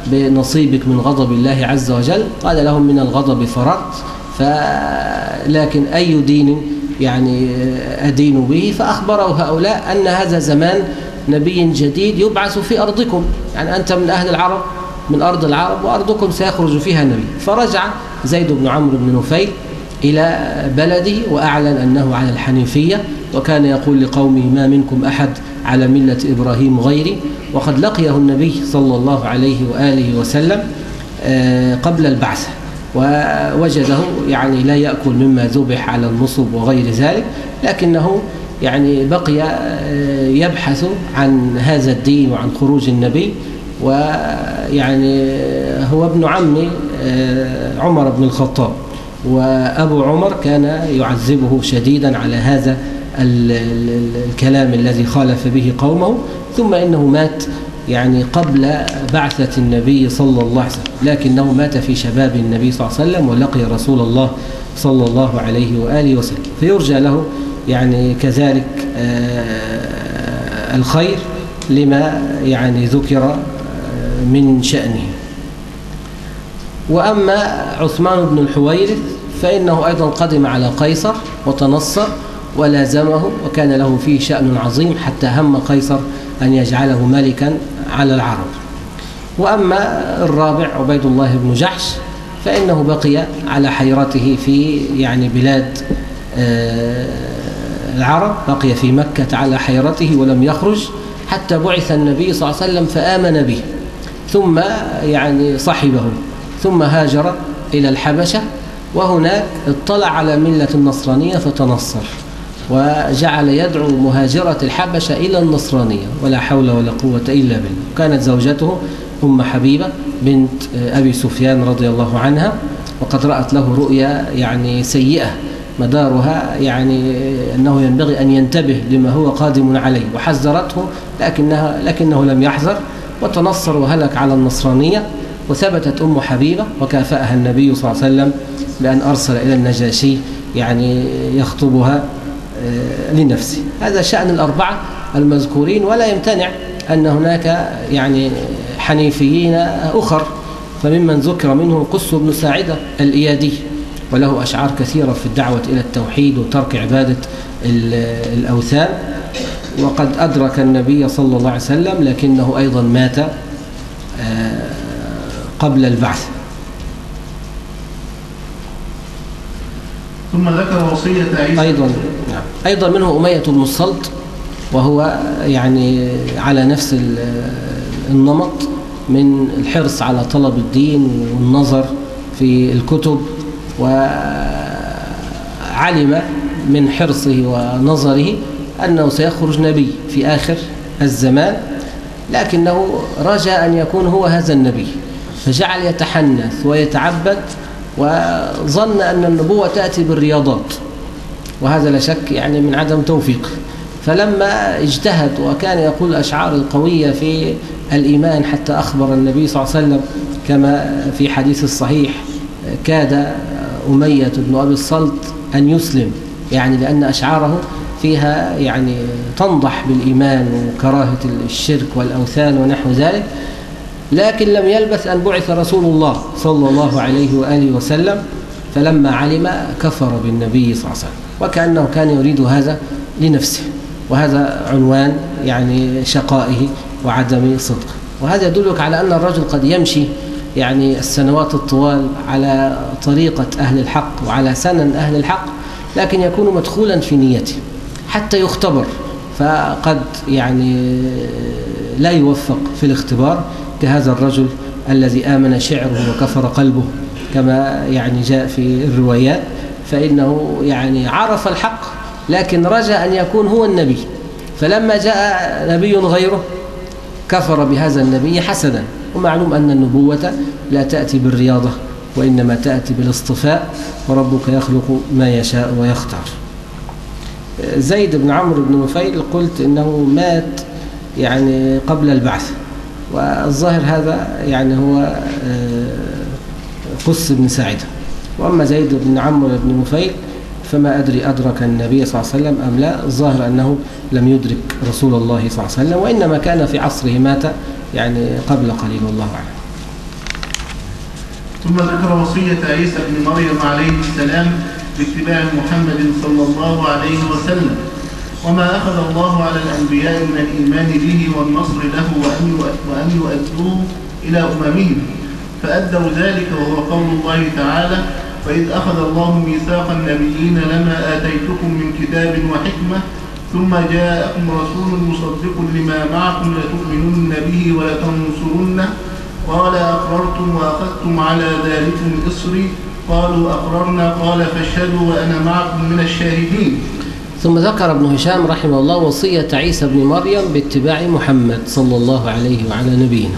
بنصيبك من غضب الله عز وجل. قال لهم من الغضب فررت، لكن أي دين يعني أدين به؟ فأخبروا هؤلاء أن هذا زمان نبي جديد يبعث في أرضكم، يعني أنت من أهل العرب، من أرض العرب، وأرضكم سيخرج فيها نبي. فرجع زيد بن عمرو بن نفيل إلى بلده وأعلن أنه على الحنيفية، وكان يقول لقومه ما منكم أحد على ملة إبراهيم غيري. وقد لقيه النبي صلى الله عليه وآله وسلم قبل البعثة، ووجده يعني لا يأكل مما ذبح على النصب وغير ذلك، لكنه يعني بقي يبحث عن هذا الدين وعن خروج النبي. ويعني هو ابن عم عمر بن الخطاب، وأبو عمر كان يعذبه شديدا على هذا الكلام الذي خالف به قومه. ثم إنه مات يعني قبل بعثة النبي صلى الله عليه وسلم، لكنه مات في شباب النبي صلى الله عليه وسلم ولقي رسول الله صلى الله عليه وآله وسلم، فيرجى له يعني كذلك الخير لما يعني ذكر من شأنه. وأما عثمان بن الحويرث فإنه أيضا قدم على قيصر وتنصر ولازمه، وكان له فيه شأن عظيم حتى هم قيصر أن يجعله ملكا على العرب. وأما الرابع عبيد الله بن جحش فإنه بقي على حيرته في يعني بلاد العرب، بقي في مكة على حيرته ولم يخرج حتى بعث النبي صلى الله عليه وسلم فآمن به، ثم يعني صحبه، ثم هاجر إلى الحبشة، وهناك اطلع على ملة النصرانية فتنصر، وجعل يدعو مهاجرة الحبشة إلى النصرانية، ولا حول ولا قوة إلا بالله. كانت زوجته أم حبيبة بنت أبي سفيان رضي الله عنها، وقد رأت له رؤيا يعني سيئة مدارها يعني أنه ينبغي أن ينتبه لما هو قادم عليه، وحذرته لكنها لكنه لم يحذر وتنصر وهلك على النصرانية. وثبتت أم حبيبة وكافأها النبي صلى الله عليه وسلم بأن أرسل إلى النجاشي يعني يخطبها لنفسه. هذا شأن الأربعة المذكورين، ولا يمتنع أن هناك يعني حنيفيين أخر، فممن ذكر منهم قس بن ساعدة الإيادي، وله أشعار كثيرة في الدعوة إلى التوحيد وترك عبادة الأوثان، وقد أدرك النبي صلى الله عليه وسلم لكنه أيضا مات قبل البعث. ثم ذكر وصية عيسى أيضا نعم. أيضا منه أمية بن الصلت، وهو يعني على نفس النمط من الحرص على طلب الدين والنظر في الكتب، وعلم من حرصه ونظره أنه سيخرج نبي في آخر الزمان، لكنه رجاء أن يكون هو هذا النبي، فجعل يتحنث ويتعبد، وظن أن النبوة تأتي بالرياضات، وهذا لا شك يعني من عدم توفيق. فلما اجتهد وكان يقول الأشعار القوية في الإيمان حتى أخبر النبي صلى الله عليه وسلم كما في حديث الصحيح كاد أمية بن أبي الصلت أن يسلم، يعني لأن أشعاره فيها يعني تنضح بالإيمان وكراهة الشرك والأوثان ونحو ذلك، لكن لم يلبث أن بعث رسول الله صلى الله عليه وآله وسلم، فلما علم كفر بالنبي صلى الله عليه وسلم، وكأنه كان يريد هذا لنفسه، وهذا عنوان يعني شقائه وعدم صدقه. وهذا يدلك على أن الرجل قد يمشي يعني السنوات الطوال على طريقة أهل الحق وعلى سنن أهل الحق، لكن يكون مدخولا في نيته حتى يختبر، فقد يعني لا يوفق في الاختبار كهذا الرجل الذي آمن شعره وكفر قلبه كما يعني جاء في الروايات، فإنه يعني عرف الحق لكن رجا أن يكون هو النبي، فلما جاء نبي غيره كفر بهذا النبي حسدا. ومعلوم أن النبوة لا تأتي بالرياضة وإنما تأتي بالاصطفاء، وربك يخلق ما يشاء ويختار. زيد بن عمرو بن نفيل قلت إنه مات يعني قبل البعث، والظاهر هذا يعني هو قس بن ساعدة. وأما زيد بن عمرو بن نفيل فما أدري أدرك النبي صلى الله عليه وسلم أم لا، الظاهر أنه لم يدرك رسول الله صلى الله عليه وسلم، وإنما كان في عصره مات يعني قبل قليل، والله أعلم. ثم ذكر وصية عيسى بن مريم عليه السلام باتباع محمد صلى الله عليه وسلم، وما أخذ الله على الأنبياء من الإيمان به والنصر له وأن يؤدوه إلى أممهم، فأدوا ذلك، وهو قول الله تعالى: وإذ أخذ الله ميثاق النبيين لما آتيتكم من كتاب وحكمة ثم جاءكم رسول مصدق لما معكم لتؤمنن به ولتنصرنه، قال أقررتم وأخذتم على ذلكم إصري، قالوا أقررنا، قال فاشهدوا وأنا معكم من الشاهدين. ثم ذكر ابن هشام رحمه الله وصية عيسى بن مريم باتباع محمد صلى الله عليه وعلى نبينا،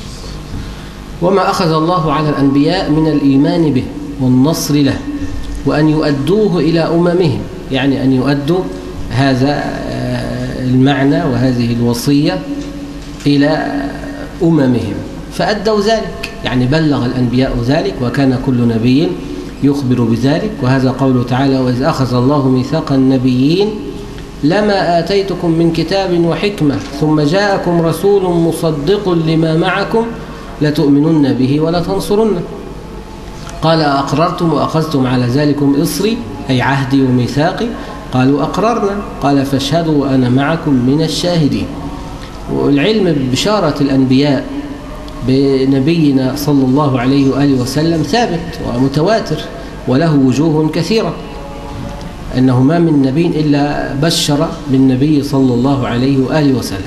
وما أخذ الله على الأنبياء من الإيمان به والنصر له وأن يؤدوه إلى أممهم، يعني أن يؤدوا هذا المعنى وهذه الوصية إلى أممهم، فأدوا ذلك، يعني بلغ الأنبياء ذلك، وكان كل نبي يخبر بذلك. وهذا قوله تعالى: وإذ أخذ الله ميثاق النبيين لما آتيتكم من كتاب وحكمة ثم جاءكم رسول مصدق لما معكم لتؤمنن به ولتنصرنه، قال أقررتم وأخذتم على ذلكم إصري، أي عهدي وميثاقي، قالوا أقررنا، قال فاشهدوا وأنا معكم من الشاهدين. والعلم ببشارة الأنبياء بنبينا صلى الله عليه وآله وسلم ثابت ومتواتر وله وجوه كثيرة، أنه ما من نبي إلا بشر بالنبي صلى الله عليه وآله وسلم،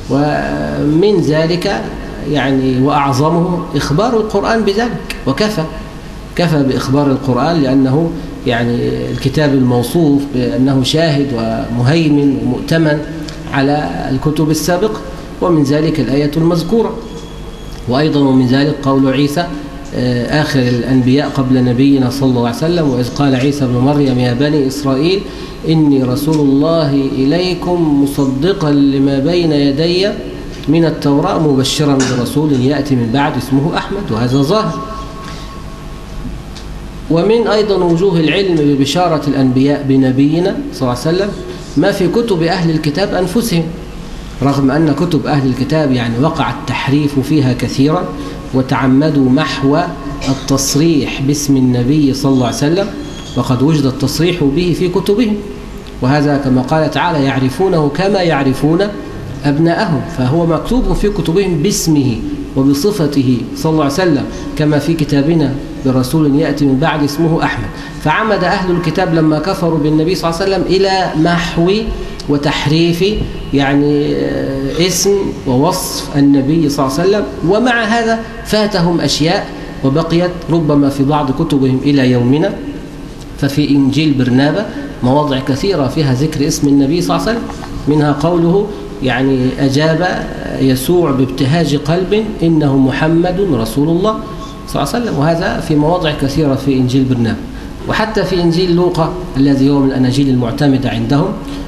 ومن ذلك يعني وأعظمه إخبار القرآن بذلك، وكفى كفى بإخبار القرآن، لأنه يعني الكتاب الموصوف بأنه شاهد ومهيمن ومؤتمن على الكتب السابقة، ومن ذلك الآية المذكورة. وأيضا ومن ذلك قول عيسى آخر الأنبياء قبل نبينا صلى الله عليه وسلم: وإذ قال عيسى بن مريم يا بني إسرائيل إني رسول الله إليكم مصدقا لما بين يدي من التوراة مبشرا برسول يأتي من بعد اسمه أحمد، وهذا ظاهر. ومن أيضا وجوه العلم ببشارة الأنبياء بنبينا صلى الله عليه وسلم ما في كتب أهل الكتاب أنفسهم، رغم أن كتب أهل الكتاب يعني وقع التحريف فيها كثيرا وتعمدوا محو التصريح باسم النبي صلى الله عليه وسلم، وقد وجد التصريح به في كتبهم، وهذا كما قال تعالى: يعرفونه كما يعرفون أبناءهم، فهو مكتوب في كتبهم باسمه وبصفته صلى الله عليه وسلم، كما في كتابنا برسول يأتي من بعد اسمه أحمد. فعمد أهل الكتاب لما كفروا بالنبي صلى الله عليه وسلم إلى محو وتحريف يعني اسم ووصف النبي صلى الله عليه وسلم، ومع هذا فاتهم أشياء وبقيت ربما في بعض كتبهم إلى يومنا. ففي إنجيل برنابا مواضع كثيرة فيها ذكر اسم النبي صلى الله عليه وسلم، منها قوله يعني أجاب يسوع بابتهاج قلب إنه محمد رسول الله صلى الله عليه وسلم، وهذا في مواضع كثيرة في إنجيل برنابا. وحتى في إنجيل لوقا الذي هو من الأناجيل المعتمدة عندهم،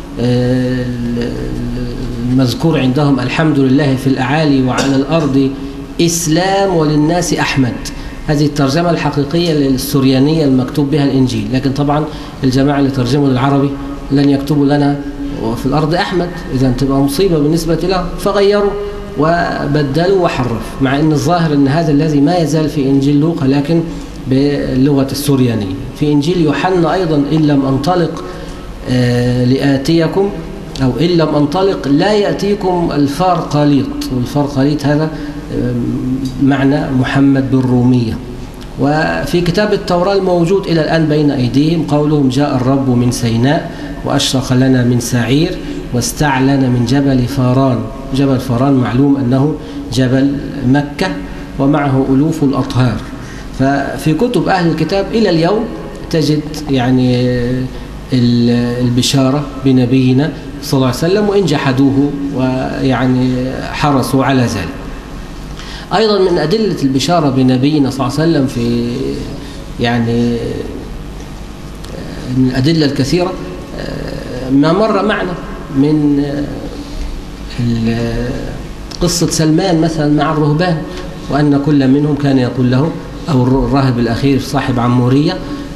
المذكور عندهم: الحمد لله في الأعالي وعلى الأرض إسلام وللناس أحمد. هذه الترجمة الحقيقية للسريانية المكتوب بها الإنجيل، لكن طبعا الجماعة اللي ترجموا للعربي لن يكتبوا لنا وفي الأرض أحمد، إذا تبقى مصيبة بالنسبة له، فغيروا وبدلوا وحرفوا، مع أن الظاهر أن هذا الذي ما يزال في إنجيل لوقا لكن باللغة السريانية. في إنجيل يوحنا أيضا: إن لم أنطلق لآتيكم أو إن لم أنطلق لا يأتيكم الفارقليط، والفارقليط هذا معنى محمد بالرومية. وفي كتاب التوراة الموجود إلى الآن بين أيديهم قولهم: جاء الرب من سيناء وأشرق لنا من سعير واستعلن من جبل فاران. جبل فاران معلوم أنه جبل مكة ومعه ألوف الأطهار. ففي كتب أهل الكتاب إلى اليوم تجد يعني البشارة بنبينا صلى الله عليه وسلم، وإن جحدوه ويعني حرصوا على ذلك. أيضا من أدلة البشارة بنبينا صلى الله عليه وسلم في يعني من الأدلة الكثيرة ما مر معنا من قصة سلمان مثلا مع الرهبان، وأن كل منهم كان يقول له، أو الراهب الأخير صاحب عمورية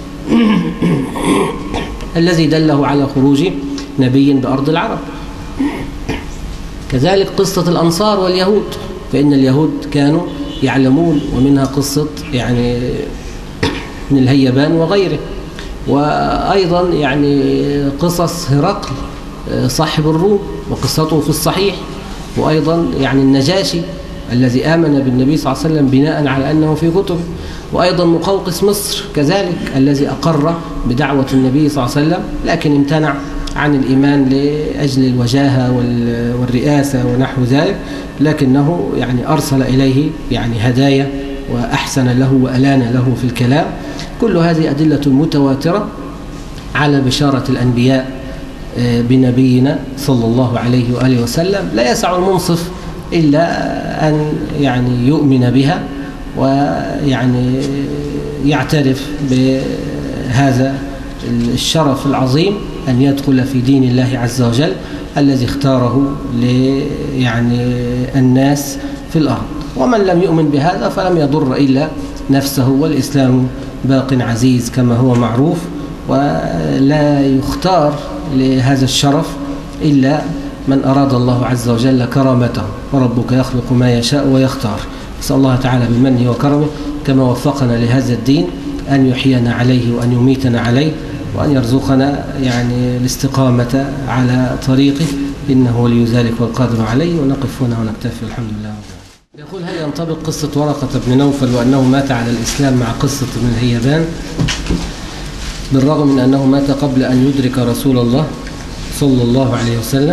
الذي دله على خروج نبي بأرض العرب. كذلك قصة الأنصار واليهود، فإن اليهود كانوا يعلمون، ومنها قصة يعني ابن الهيبان وغيره، وأيضا يعني قصص هرقل صاحب الروم وقصته في الصحيح، وأيضا يعني النجاشي الذي آمن بالنبي صلى الله عليه وسلم بناء على أنه في كتبه، وأيضا مقوقس مصر كذلك الذي أقر بدعوة النبي صلى الله عليه وسلم لكن امتنع عن الإيمان لأجل الوجاهة والرئاسة ونحو ذلك، لكنه يعني أرسل إليه يعني هدايا وأحسن له وألان له في الكلام. كل هذه أدلة متواترة على بشارة الأنبياء بنبينا صلى الله عليه وآله وسلم، لا يسع المنصف إلا أن يعني يؤمن بها ويعني يعترف بهذا الشرف العظيم أن يدخل في دين الله عز وجل الذي اختاره يعني الناس في الأرض. ومن لم يؤمن بهذا فلم يضر إلا نفسه، والإسلام باق عزيز كما هو معروف، ولا يختار لهذا الشرف إلا من أراد الله عز وجل كرامته، وربك يخلق ما يشاء ويختار. نسأل الله تعالى بمنه وكرمه كما وفقنا لهذا الدين أن يحيينا عليه وأن يميتنا عليه، وأن يرزقنا يعني الاستقامة على طريقه، إنه ولي ذلك والقادر عليه. ونقف هنا ونكتفي، الحمد لله. يقول: هل ينطبق قصة ورقة بن نوفل وأنه مات على الإسلام مع قصة ابن الهيبان بالرغم من أنه مات قبل أن يدرك رسول الله صلى الله عليه وسلم؟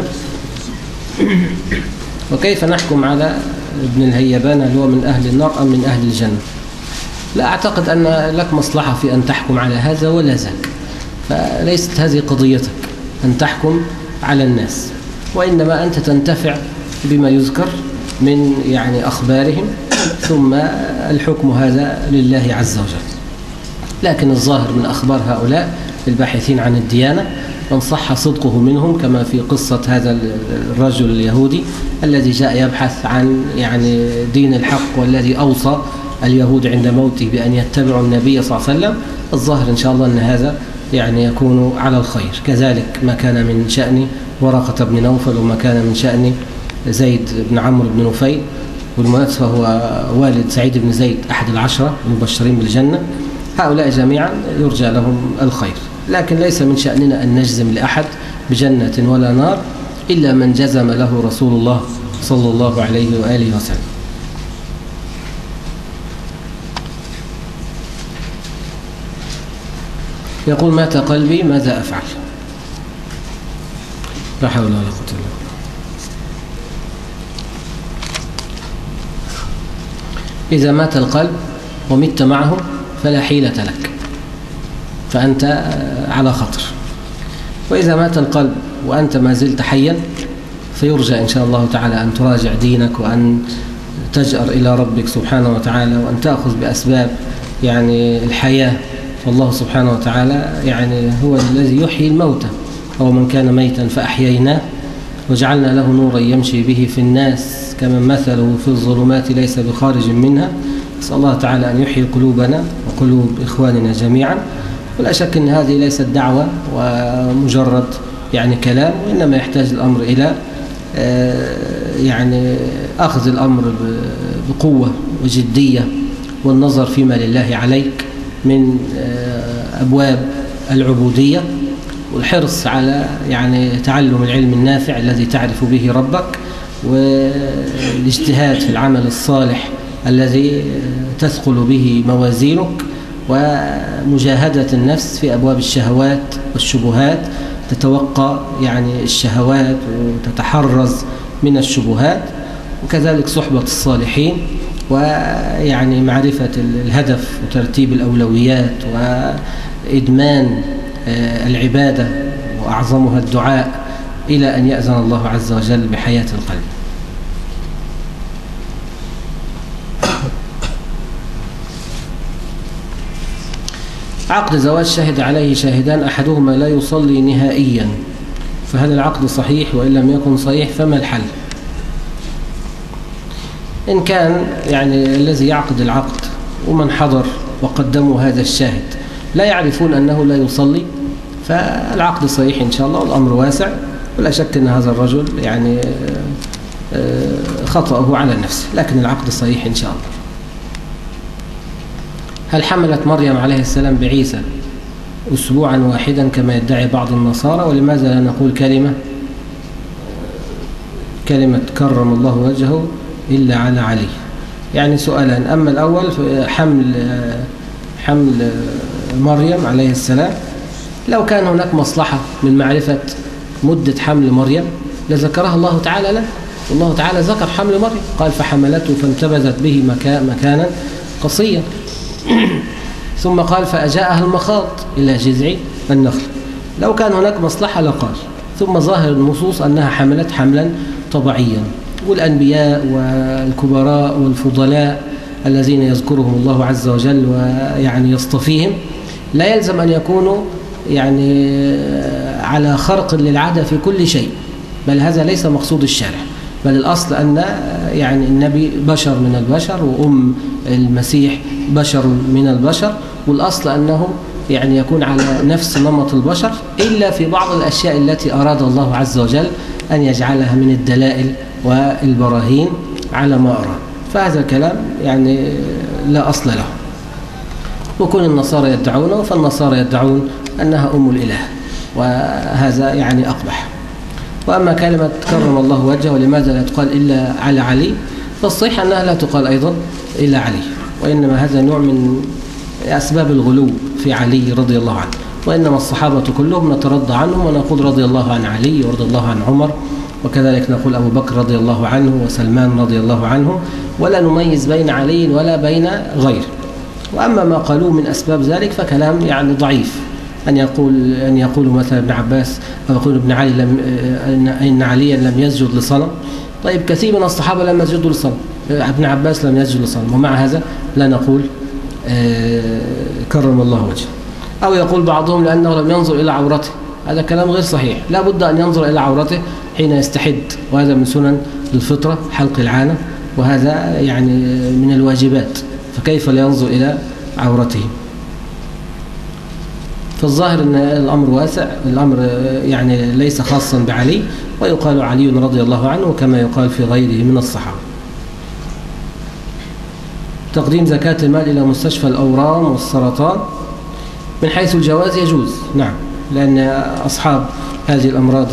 وكيف نحكم على ابن الهيبان، هل هو من أهل النار أم من أهل الجنة؟ لا أعتقد أن لك مصلحة في أن تحكم على هذا ولا ذاك، فليست هذه قضيتك أن تحكم على الناس، وإنما أنت تنتفع بما يذكر من يعني أخبارهم، ثم الحكم هذا لله عز وجل. لكن الظاهر من أخبار هؤلاء الباحثين عن الديانة من صح صدقه منهم، كما في قصة هذا الرجل اليهودي الذي جاء يبحث عن يعني دين الحق، والذي أوصى اليهود عند موته بأن يتبعوا النبي صلى الله عليه وسلم. الظاهر إن شاء الله أن هذا يعني يكون على الخير. كذلك ما كان من شأن ورقة بن نوفل، وما كان من شأن زيد بن عمرو بن نفيل، والمناسبة هو والد سعيد بن زيد أحد العشرة المبشرين بالجنة. هؤلاء جميعا يرجى لهم الخير، لكن ليس من شأننا أن نجزم لأحد بجنة ولا نار إلا من جزم له رسول الله صلى الله عليه وآله وسلم. يقول: مات قلبي ماذا أفعل؟ لا حول ولا قوة إلا بالله. إذا مات القلب ومت معه فلا حيلة لك، فأنت على خطر. وإذا مات القلب وأنت ما زلت حيا فيرجى إن شاء الله تعالى أن تراجع دينك، وأن تجأر إلى ربك سبحانه وتعالى، وأن تأخذ بأسباب يعني الحياة. فالله سبحانه وتعالى يعني هو الذي يحيي الموتى، أو من كان ميتا فأحييناه وجعلنا له نورا يمشي به في الناس كمن مثله في الظلمات ليس بخارج منها. نسأل الله تعالى أن يحيي قلوبنا وقلوب إخواننا جميعا. ولا شك أن هذه ليست دعوة ومجرد يعني كلام، وإنما يحتاج الأمر إلى يعني أخذ الأمر بقوة وجدية، والنظر فيما لله عليك من أبواب العبودية، والحرص على يعني تعلم العلم النافع الذي تعرف به ربك، والاجتهاد في العمل الصالح الذي تثقل به موازينك، ومجاهدة النفس في أبواب الشهوات والشبهات، تتوقى يعني الشهوات وتتحرز من الشبهات، وكذلك صحبة الصالحين، ويعني معرفة الهدف وترتيب الأولويات، وإدمان العبادة وأعظمها الدعاء، إلى أن يأذن الله عز وجل بحياة القلب. عقد زواج شهد عليه شاهدان أحدهما لا يصلي نهائيا، فهل العقد صحيح؟ وإن لم يكن صحيح فما الحل؟ إن كان يعني الذي يعقد العقد ومن حضر وقدموا هذا الشاهد لا يعرفون أنه لا يصلي، فالعقد صحيح إن شاء الله، والأمر واسع، ولا شك أن هذا الرجل يعني خطأه على نفسه، لكن العقد صحيح إن شاء الله. هل حملت مريم عليه السلام بعيسى أسبوعا واحدا كما يدعي بعض النصارى؟ ولماذا لا نقول كلمة كلمة كرم الله وجهه إلا على علي؟ يعني سؤالان. أما الأول حمل حمل مريم عليه السلام، لو كان هناك مصلحة من معرفة مدة حمل مريم لذكرها الله تعالى له، والله تعالى ذكر حمل مريم، قال فحملته فانتبذت به مكانا قصيا ثم قال فأجاءها المخاض إلى جذع النخل. لو كان هناك مصلحة لقال. ثم ظاهر النصوص أنها حملت حملا طبيعيا، والأنبياء والكبراء والفضلاء الذين يذكرهم الله عز وجل ويعني يصطفيهم لا يلزم أن يكونوا يعني على خرق للعادة في كل شيء، بل هذا ليس مقصود الشارع، بل الأصل أن يعني النبي بشر من البشر وأم المسيح بشر من البشر، والأصل أنه يعني يكون على نفس نمط البشر إلا في بعض الأشياء التي أراد الله عز وجل أن يجعلها من الدلائل والبراهين على ما أراد. فهذا الكلام يعني لا أصل له، وكل النصارى يدعونه، فالنصارى يدعون أنها أم الإله، وهذا يعني أقبح. وأما كلمة كرم الله وجهه ولماذا لا تقال إلا على علي، فالصحيح أنها لا تقال أيضا إلا علي، وإنما هذا نوع من أسباب الغلو في علي رضي الله عنه. وإنما الصحابة كلهم نترضى عنهم ونقول رضي الله عن علي ورضي الله عن عمر، وكذلك نقول أبو بكر رضي الله عنه وسلمان رضي الله عنه، ولا نميز بين علي ولا بين غيره. وأما ما قالوه من أسباب ذلك فكلام يعني ضعيف، أن يقول أن يقول مثلا ابن عباس أو يقول ابن علي لم إن عليا لم يسجد لصنم. طيب كثير من الصحابة لم يسجدوا لصنم، ابن عباس لم يسجد لصنم، ومع هذا لا نقول كرم الله وجهه. أو يقول بعضهم لأنه لم ينظر إلى عورته، هذا كلام غير صحيح، لا بد أن ينظر إلى عورته حين يستحد، وهذا من سنن الفطرة حلق العانة، وهذا يعني من الواجبات، فكيف لا ينظر إلى عورته؟ فالظاهر أن الأمر واسع، الأمر يعني ليس خاصا بعلي، ويقال علي رضي الله عنه كما يقال في غيره من الصحابة. تقديم زكاة المال إلى مستشفى الأورام والسرطان من حيث الجواز يجوز، نعم، لأن أصحاب هذه الأمراض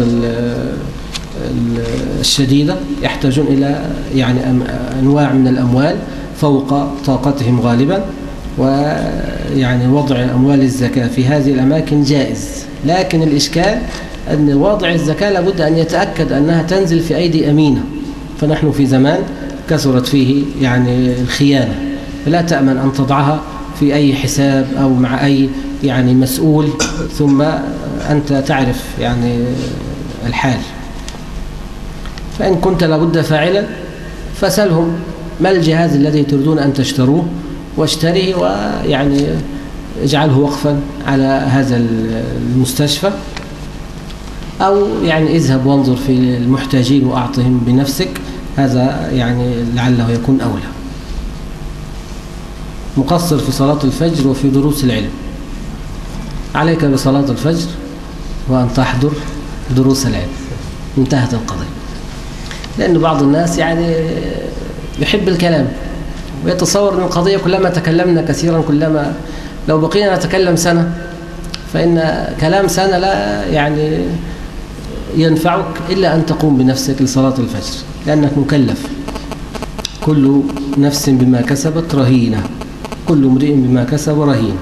الشديدة يحتاجون إلى يعني أنواع من الأموال فوق طاقتهم غالبا، ويعني وضع أموال الزكاة في هذه الأماكن جائز، لكن الإشكال أن وضع الزكاة لابد أن يتأكد أنها تنزل في أيدي أمينة، فنحن في زمان كثرت فيه يعني الخيانة، فلا تأمن أن تضعها في أي حساب أو مع أي يعني مسؤول ثم أنت تعرف يعني الحال. فإن كنت لابد فاعلا فسألهم ما الجهاز الذي تريدون أن تشتروه واشتريه، ويعني اجعله وقفا على هذا المستشفى، أو يعني اذهب وانظر في المحتاجين وأعطهم بنفسك، هذا يعني لعله يكون أولى. مقصر في صلاة الفجر وفي دروس العلم، عليك بصلاة الفجر وأن تحضر دروس العلم، انتهت القضية. لأن بعض الناس يعني يحب الكلام ويتصور أن القضية كلما تكلمنا كثيرا كلما لو بقينا نتكلم سنة فإن كلام سنة لا يعني ينفعك إلا أن تقوم بنفسك لصلاة الفجر، لأنك مكلف. كل نفس بما كسبت رهينة، كل امرئ بما كسب رهين.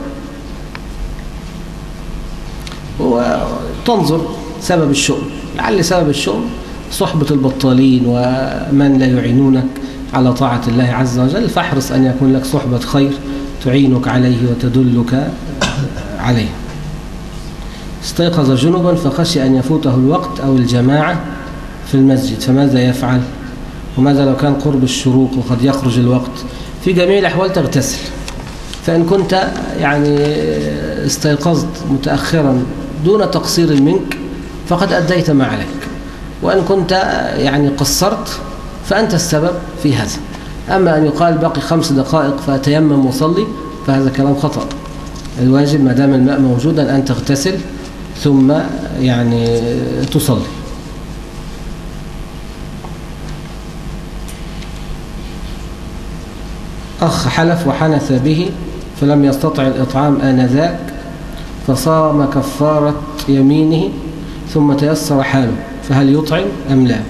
وتنظر سبب الشؤم، لعل سبب الشؤم صحبة البطالين ومن لا يعينونك على طاعة الله عز وجل، فاحرص أن يكون لك صحبة خير تعينك عليه وتدلك عليه. استيقظ جنبا فخشي أن يفوته الوقت أو الجماعة في المسجد، فماذا يفعل؟ وماذا لو كان قرب الشروق وقد يخرج الوقت؟ في جميع الأحوال تغتسل. فإن كنت يعني استيقظت متأخرا دون تقصير منك فقد أديت ما عليك، وإن كنت يعني قصرت فأنت السبب في هذا. أما أن يقال باقي خمس دقائق فأتيمم وصلي فهذا كلام خطأ. الواجب ما دام الماء موجودا أن تغتسل ثم يعني تصلي. أخ حلف وحنث به فلم يستطع الإطعام آنذاك فصام كفارة يمينه ثم تيسر حاله، فهل يطعم أم لا؟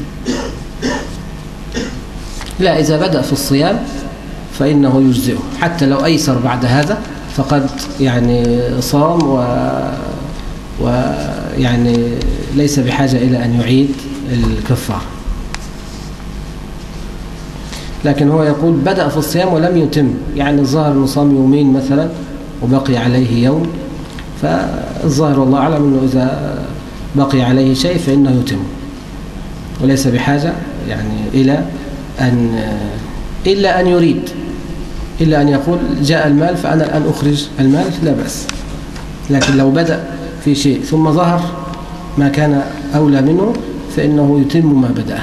لا، إذا بدأ في الصيام فإنه يجزئه حتى لو أيسر بعد هذا، فقد يعني صام و ويعني ليس بحاجة إلى أن يعيد الكفارة. لكن هو يقول بدأ في الصيام ولم يتم، يعني الظاهر أنه صام يومين مثلا وبقي عليه يوم، فالظاهر والله أعلم أنه إذا بقي عليه شيء فإنه يتم، وليس بحاجة يعني إلى أن إلا أن يريد إلا أن يقول جاء المال فأنا الآن أخرج المال لا بأس. لكن لو بدأ في شيء ثم ظهر ما كان أولى منه فإنه يتم ما بدأه.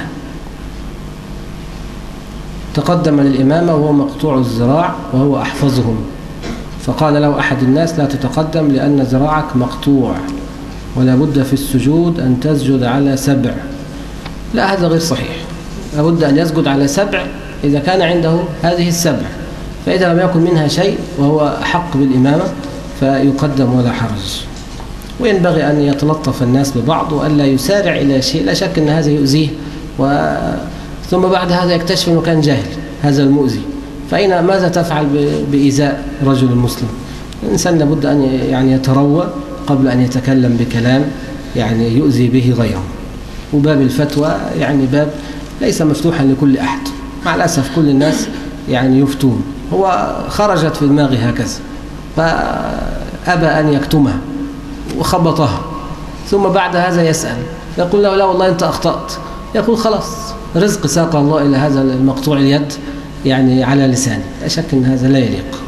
تقدم للإمامة وهو مقطوع الذراع وهو أحفظهم، فقال له أحد الناس لا تتقدم لأن ذراعك مقطوع ولا بد في السجود أن تسجد على سبع. لا، هذا غير صحيح، لابد أن يسجد على سبع إذا كان عنده هذه السبع، فإذا لم يكن منها شيء وهو أحق بالإمامة فيقدم ولا حرج. وينبغي أن يتلطف الناس ببعض وأن لا يسارع إلى شيء لا شك أن هذا يؤذيه، و... ثم بعد هذا يكتشف أنه كان جاهل هذا المؤذي، فأين ماذا تفعل بإيذاء رجل مسلم؟ الإنسان لابد أن يعني يتروى قبل أن يتكلم بكلام يعني يؤذي به غيره. وباب الفتوى يعني باب ليس مفتوحا لكل أحد، مع الأسف كل الناس يعني يفتون، هو خرجت في دماغه هكذا فأبى أن يكتمها وخبطها، ثم بعد هذا يسأل يقول له لا والله أنت أخطأت، يقول خلاص رزق ساق الله إلى هذا المقطوع اليد يعني على لسانه، لا شك أن هذا لا يليق.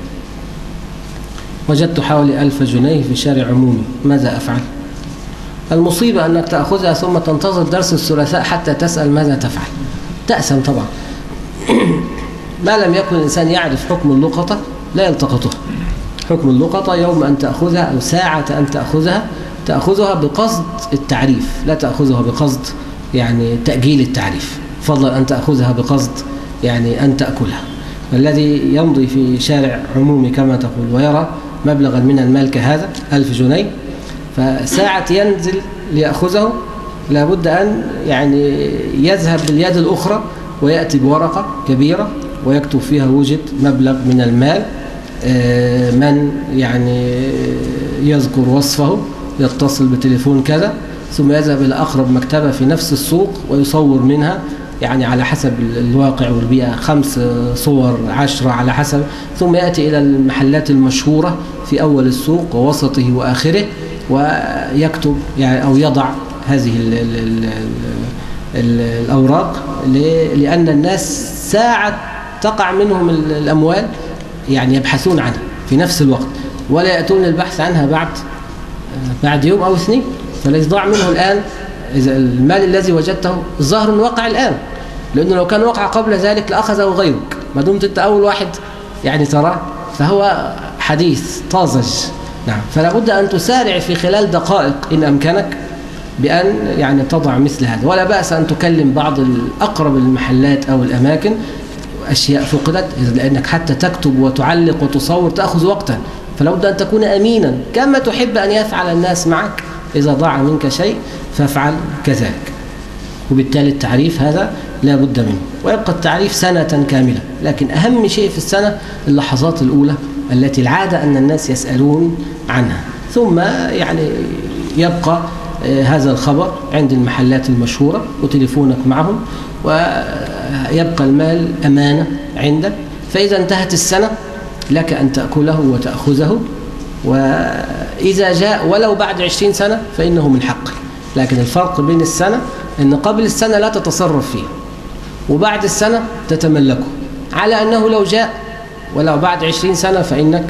وجدت حوالي ألف جنيه في شارع عمومي، ماذا أفعل؟ المصيبة أنك تأخذها ثم تنتظر درس الثلاثاء حتى تسأل ماذا تفعل، تأسم طبعا. ما لم يكن الإنسان يعرف حكم اللقطة لا يلتقطها. حكم اللقطة يوم أن تأخذها أو ساعة أن تأخذها تأخذها بقصد التعريف، لا تأخذها بقصد يعني تأجيل التعريف، فضلا أن تأخذها بقصد يعني أن تأكلها. الذي يمضي في شارع عمومي كما تقول ويرى مبلغا من المال كهذا ألف جنيه، فساعة ينزل ليأخذه لابد أن يعني يذهب باليد الأخرى ويأتي بورقة كبيرة ويكتب فيها وجد مبلغ من المال، من يعني يذكر وصفه يتصل بتليفون كذا، ثم يذهب إلى أقرب مكتبة في نفس السوق ويصور منها يعني على حسب الواقع والبيئة خمس صور عشرة على حسب، ثم يأتي إلى المحلات المشهورة في أول السوق ووسطه وآخره ويكتب يعني أو يضع هذه ال ال ال ال الأوراق، لأن الناس ساعة تقع منهم الأموال يعني يبحثون عنها في نفس الوقت ولا يأتون البحث عنها بعد بعد يوم أو اثنين، فالذي ضاع منه الآن إذا المال الذي وجدته الظاهر أنه وقع الآن، لأنه لو كان وقع قبل ذلك لأخذه غيرك، ما دمت أنت أول واحد يعني تراه فهو حديث طازج. نعم، فلا بد أن تسارع في خلال دقائق إن أمكنك بأن يعني تضع مثل هذا، ولا بأس أن تكلم بعض الأقرب المحلات أو الأماكن أشياء فقدت، لأنك حتى تكتب وتعلق وتصور تأخذ وقتا، فلا بد أن تكون أمينا كما تحب أن يفعل الناس معك، إذا ضاع منك شيء فافعل كذلك. وبالتالي التعريف هذا لا بد منه، ويبقى التعريف سنة كاملة، لكن أهم شيء في السنة اللحظات الأولى التي العادة أن الناس يسألون عنها، ثم يعني يبقى هذا الخبر عند المحلات المشهورة وتليفونك معهم، ويبقى المال أمانة عندك، فإذا انتهت السنة لك أن تأكله وتأخذه، وإذا جاء ولو بعد عشرين سنة فإنه من حقك. لكن الفرق بين السنة أن قبل السنة لا تتصرف فيه، وبعد السنة تتملكه، على أنه لو جاء ولو بعد عشرين سنة فإنك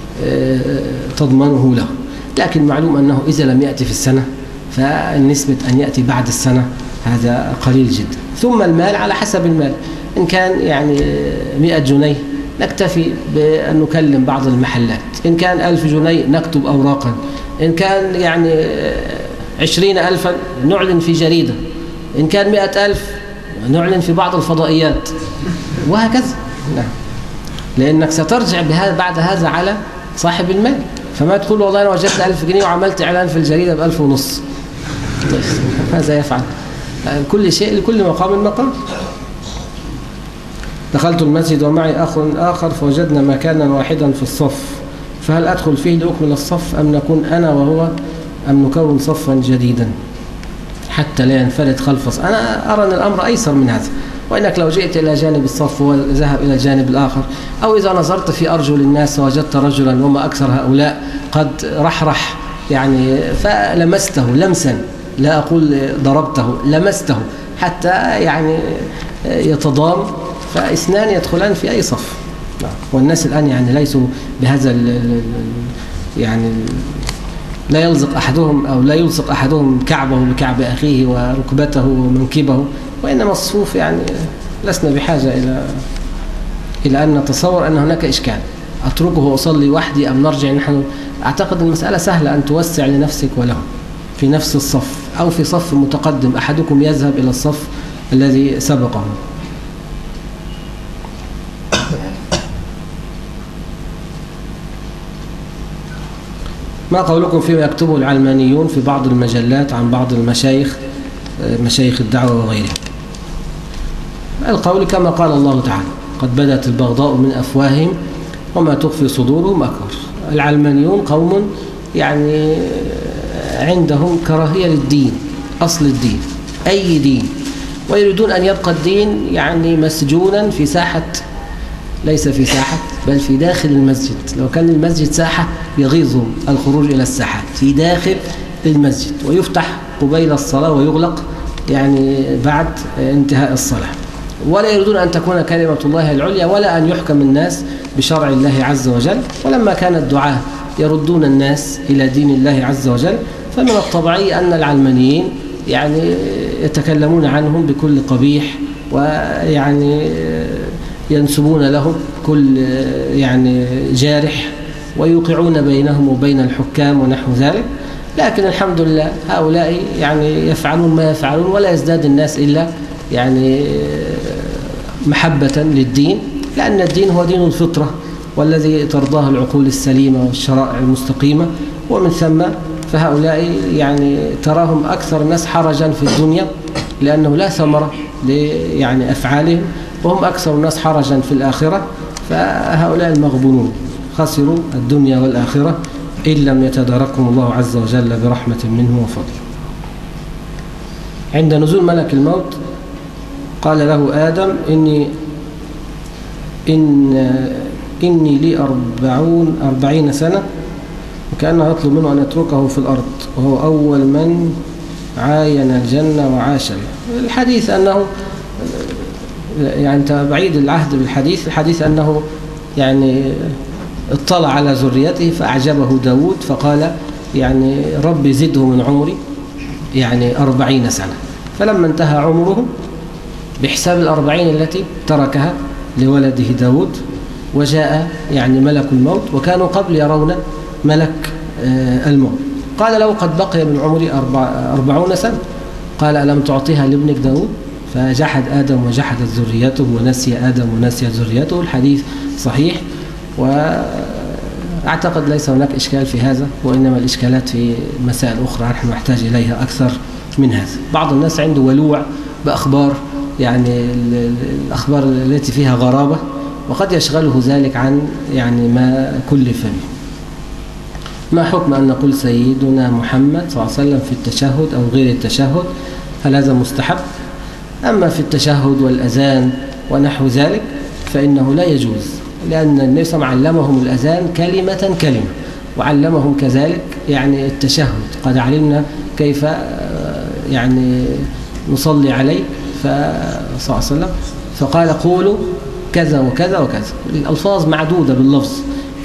تضمنه له. لكن معلوم أنه إذا لم يأتي في السنة فالنسبة أن يأتي بعد السنة هذا قليل جدا. ثم المال على حسب المال، إن كان يعني مئة جنيه نكتفي بأن نكلم بعض المحلات، إن كان ألف جنيه نكتب أوراقا، إن كان يعني عشرين ألفا نعلن في جريدة، إن كان مئة ألف نعلن في بعض الفضائيات، وهكذا. نعم. لأنك سترجع بهذا بعد هذا على صاحب المال. فما تقول والله أنا وجدت ألف جنيه وعملت إعلان في الجريدة بألف ونص، ماذا يفعل؟ كل شيء لكل مقام مقام. دخلت المسجد ومعي أخ آخر فوجدنا مكانا واحدا في الصف، فهل أدخل فيه لأكمل الصف أم نكون أنا وهو أم نكون صفا جديدا حتى لا ينفرد خلف الصف؟ أنا أرى أن الأمر أيسر من هذا، وإنك لو جئت إلى جانب الصف وذهب إلى الجانب الآخر، أو إذا نظرت في أرجل الناس وجدت رجلا وما أكثر هؤلاء قد رحرح يعني فلمسته لمسا، لا أقول ضربته، لمسته حتى يعني يتضام، فاثنان يدخلان في أي صف. والناس الآن يعني ليسوا بهذا يعني لا يلزق أحدهم أو لا يلصق أحدهم كعبه بكعب أخيه وركبته ومنكبه، وإنما الصفوف يعني لسنا بحاجة إلى إلى أن نتصور أن هناك إشكال، أتركه وأصلي وحدي أم نرجع نحن. أعتقد المسألة سهلة أن توسع لنفسك وله في نفس الصف أو في صف متقدم، أحدكم يذهب إلى الصف الذي سبقه. ما قولكم فيما يكتبه العلمانيون في بعض المجلات عن بعض المشايخ مشايخ الدعوة وغيره؟ القول كما قال الله تعالى: قد بدت البغضاء من أفواههم وما تخفي صدورهم أكبر. العلمانيون قوم يعني عندهم كراهية للدين، أصل الدين أي دين، ويريدون أن يبقى الدين يعني مسجونا في ساحة، ليس في ساحة بل في داخل المسجد. لو كان المسجد ساحة يغيظهم الخروج إلى الساحات، في داخل المسجد، ويفتح قبيل الصلاة ويغلق يعني بعد انتهاء الصلاة. ولا يريدون أن تكون كلمة الله العليا ولا أن يحكم الناس بشرع الله عز وجل. ولما كان الدعاة يردون الناس إلى دين الله عز وجل، فمن الطبيعي أن العلمانيين يعني يتكلمون عنهم بكل قبيح، ويعني ينسبون لهم كل يعني جارح، ويوقعون بينهم وبين الحكام ونحو ذلك. لكن الحمد لله هؤلاء يعني يفعلون ما يفعلون، ولا يزداد الناس إلا يعني محبة للدين، لأن الدين هو دين الفطرة والذي ترضاه العقول السليمة والشرائع المستقيمة. ومن ثم فهؤلاء يعني تراهم أكثر الناس حرجا في الدنيا، لأنه لا ثمرة يعني أفعالهم، وهم أكثر الناس حرجا في الآخرة. فهؤلاء المغبونون خسروا الدنيا والآخرة إن لم يتداركهم الله عز وجل برحمة منه وفضل. عند نزول ملك الموت قال له آدم: إني إن إني لي أربعون أربعين سنة، وكأنه يطلب منه أن يتركه في الأرض، وهو أول من عاين الجنة وعاش بها. الحديث أنه يعني أنت بعيد العهد بالحديث، الحديث أنه يعني اطلع على ذريته فأعجبه داود، فقال يعني ربي زده من عمري يعني أربعين سنة. فلما انتهى عمره بحساب الأربعين التي تركها لولده داود، وجاء يعني ملك الموت، وكانوا قبل يرون ملك الموت، قال له: قد بقي من عمري أربعون سنة. قال: ألم تعطيها لابنك داود؟ فجحد آدم وجحدت ذريته، ونسي آدم ونسي ذريته. الحديث صحيح، وأعتقد ليس هناك إشكال في هذا، وإنما الإشكالات في مسائل أخرى نحن نحتاج إليها أكثر من هذا. بعض الناس عنده ولوع بأخبار يعني الأخبار التي فيها غرابة، وقد يشغله ذلك عن يعني ما كلف به. ما حكم أن نقول سيدنا محمد صلى الله عليه وسلم في التشهد أو غير التشهد؟ هل هذا مستحب؟ أما في التشهد والأذان ونحو ذلك فإنه لا يجوز، لأن النبي صلى الله عليه وسلم علمهم الأذان كلمة كلمة، وعلمهم كذلك يعني التشهد. قد علمنا كيف يعني نصلي عليه صلى الله عليه وسلم، فقال: قولوا كذا وكذا وكذا، الألفاظ معدودة باللفظ،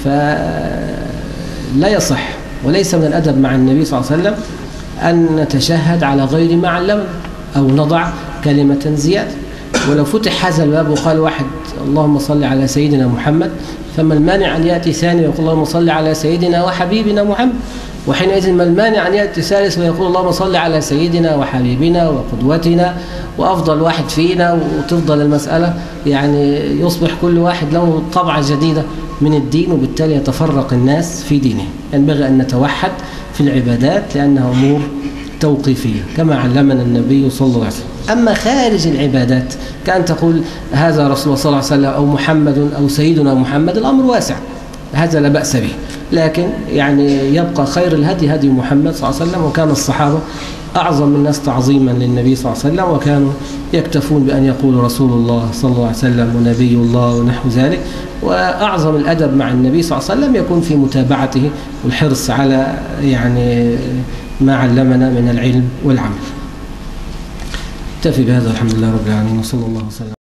فلا يصح وليس من الأدب مع النبي صلى الله عليه وسلم أن نتشهد على غير ما علمنا أو نضع كلمة زيادة. ولو فتح هذا الباب وقال واحد: اللهم صل على سيدنا محمد، فما المانع أن يأتي ثاني ويقول: اللهم صل على سيدنا وحبيبنا محمد؟ وحينئذ ما المانع أن يأتي ثالث ويقول اللهم صل على سيدنا وحبيبنا وقدوتنا وأفضل واحد فينا، وتفضل المسألة يعني يصبح كل واحد له طبعة جديدة من الدين، وبالتالي يتفرق الناس في دينهم. ينبغي أن نتوحد في العبادات لأنها أمور توقيفية كما علمنا النبي صلى الله عليه وسلم. أما خارج العبادات كأن تقول هذا رسول الله صلى الله عليه وسلم أو محمد أو سيدنا محمد، الأمر واسع، هذا لا بأس به، لكن يعني يبقى خير الهدي هدي محمد صلى الله عليه وسلم. وكان الصحابة أعظم الناس تعظيما للنبي صلى الله عليه وسلم، وكانوا يكتفون بأن يقولوا رسول الله صلى الله عليه وسلم ونبي الله ونحو ذلك. وأعظم الأدب مع النبي صلى الله عليه وسلم يكون في متابعته والحرص على يعني ما علمنا من العلم والعمل. اكتفي بهذا، الحمد لله رب العالمين، وصلى الله وسلم.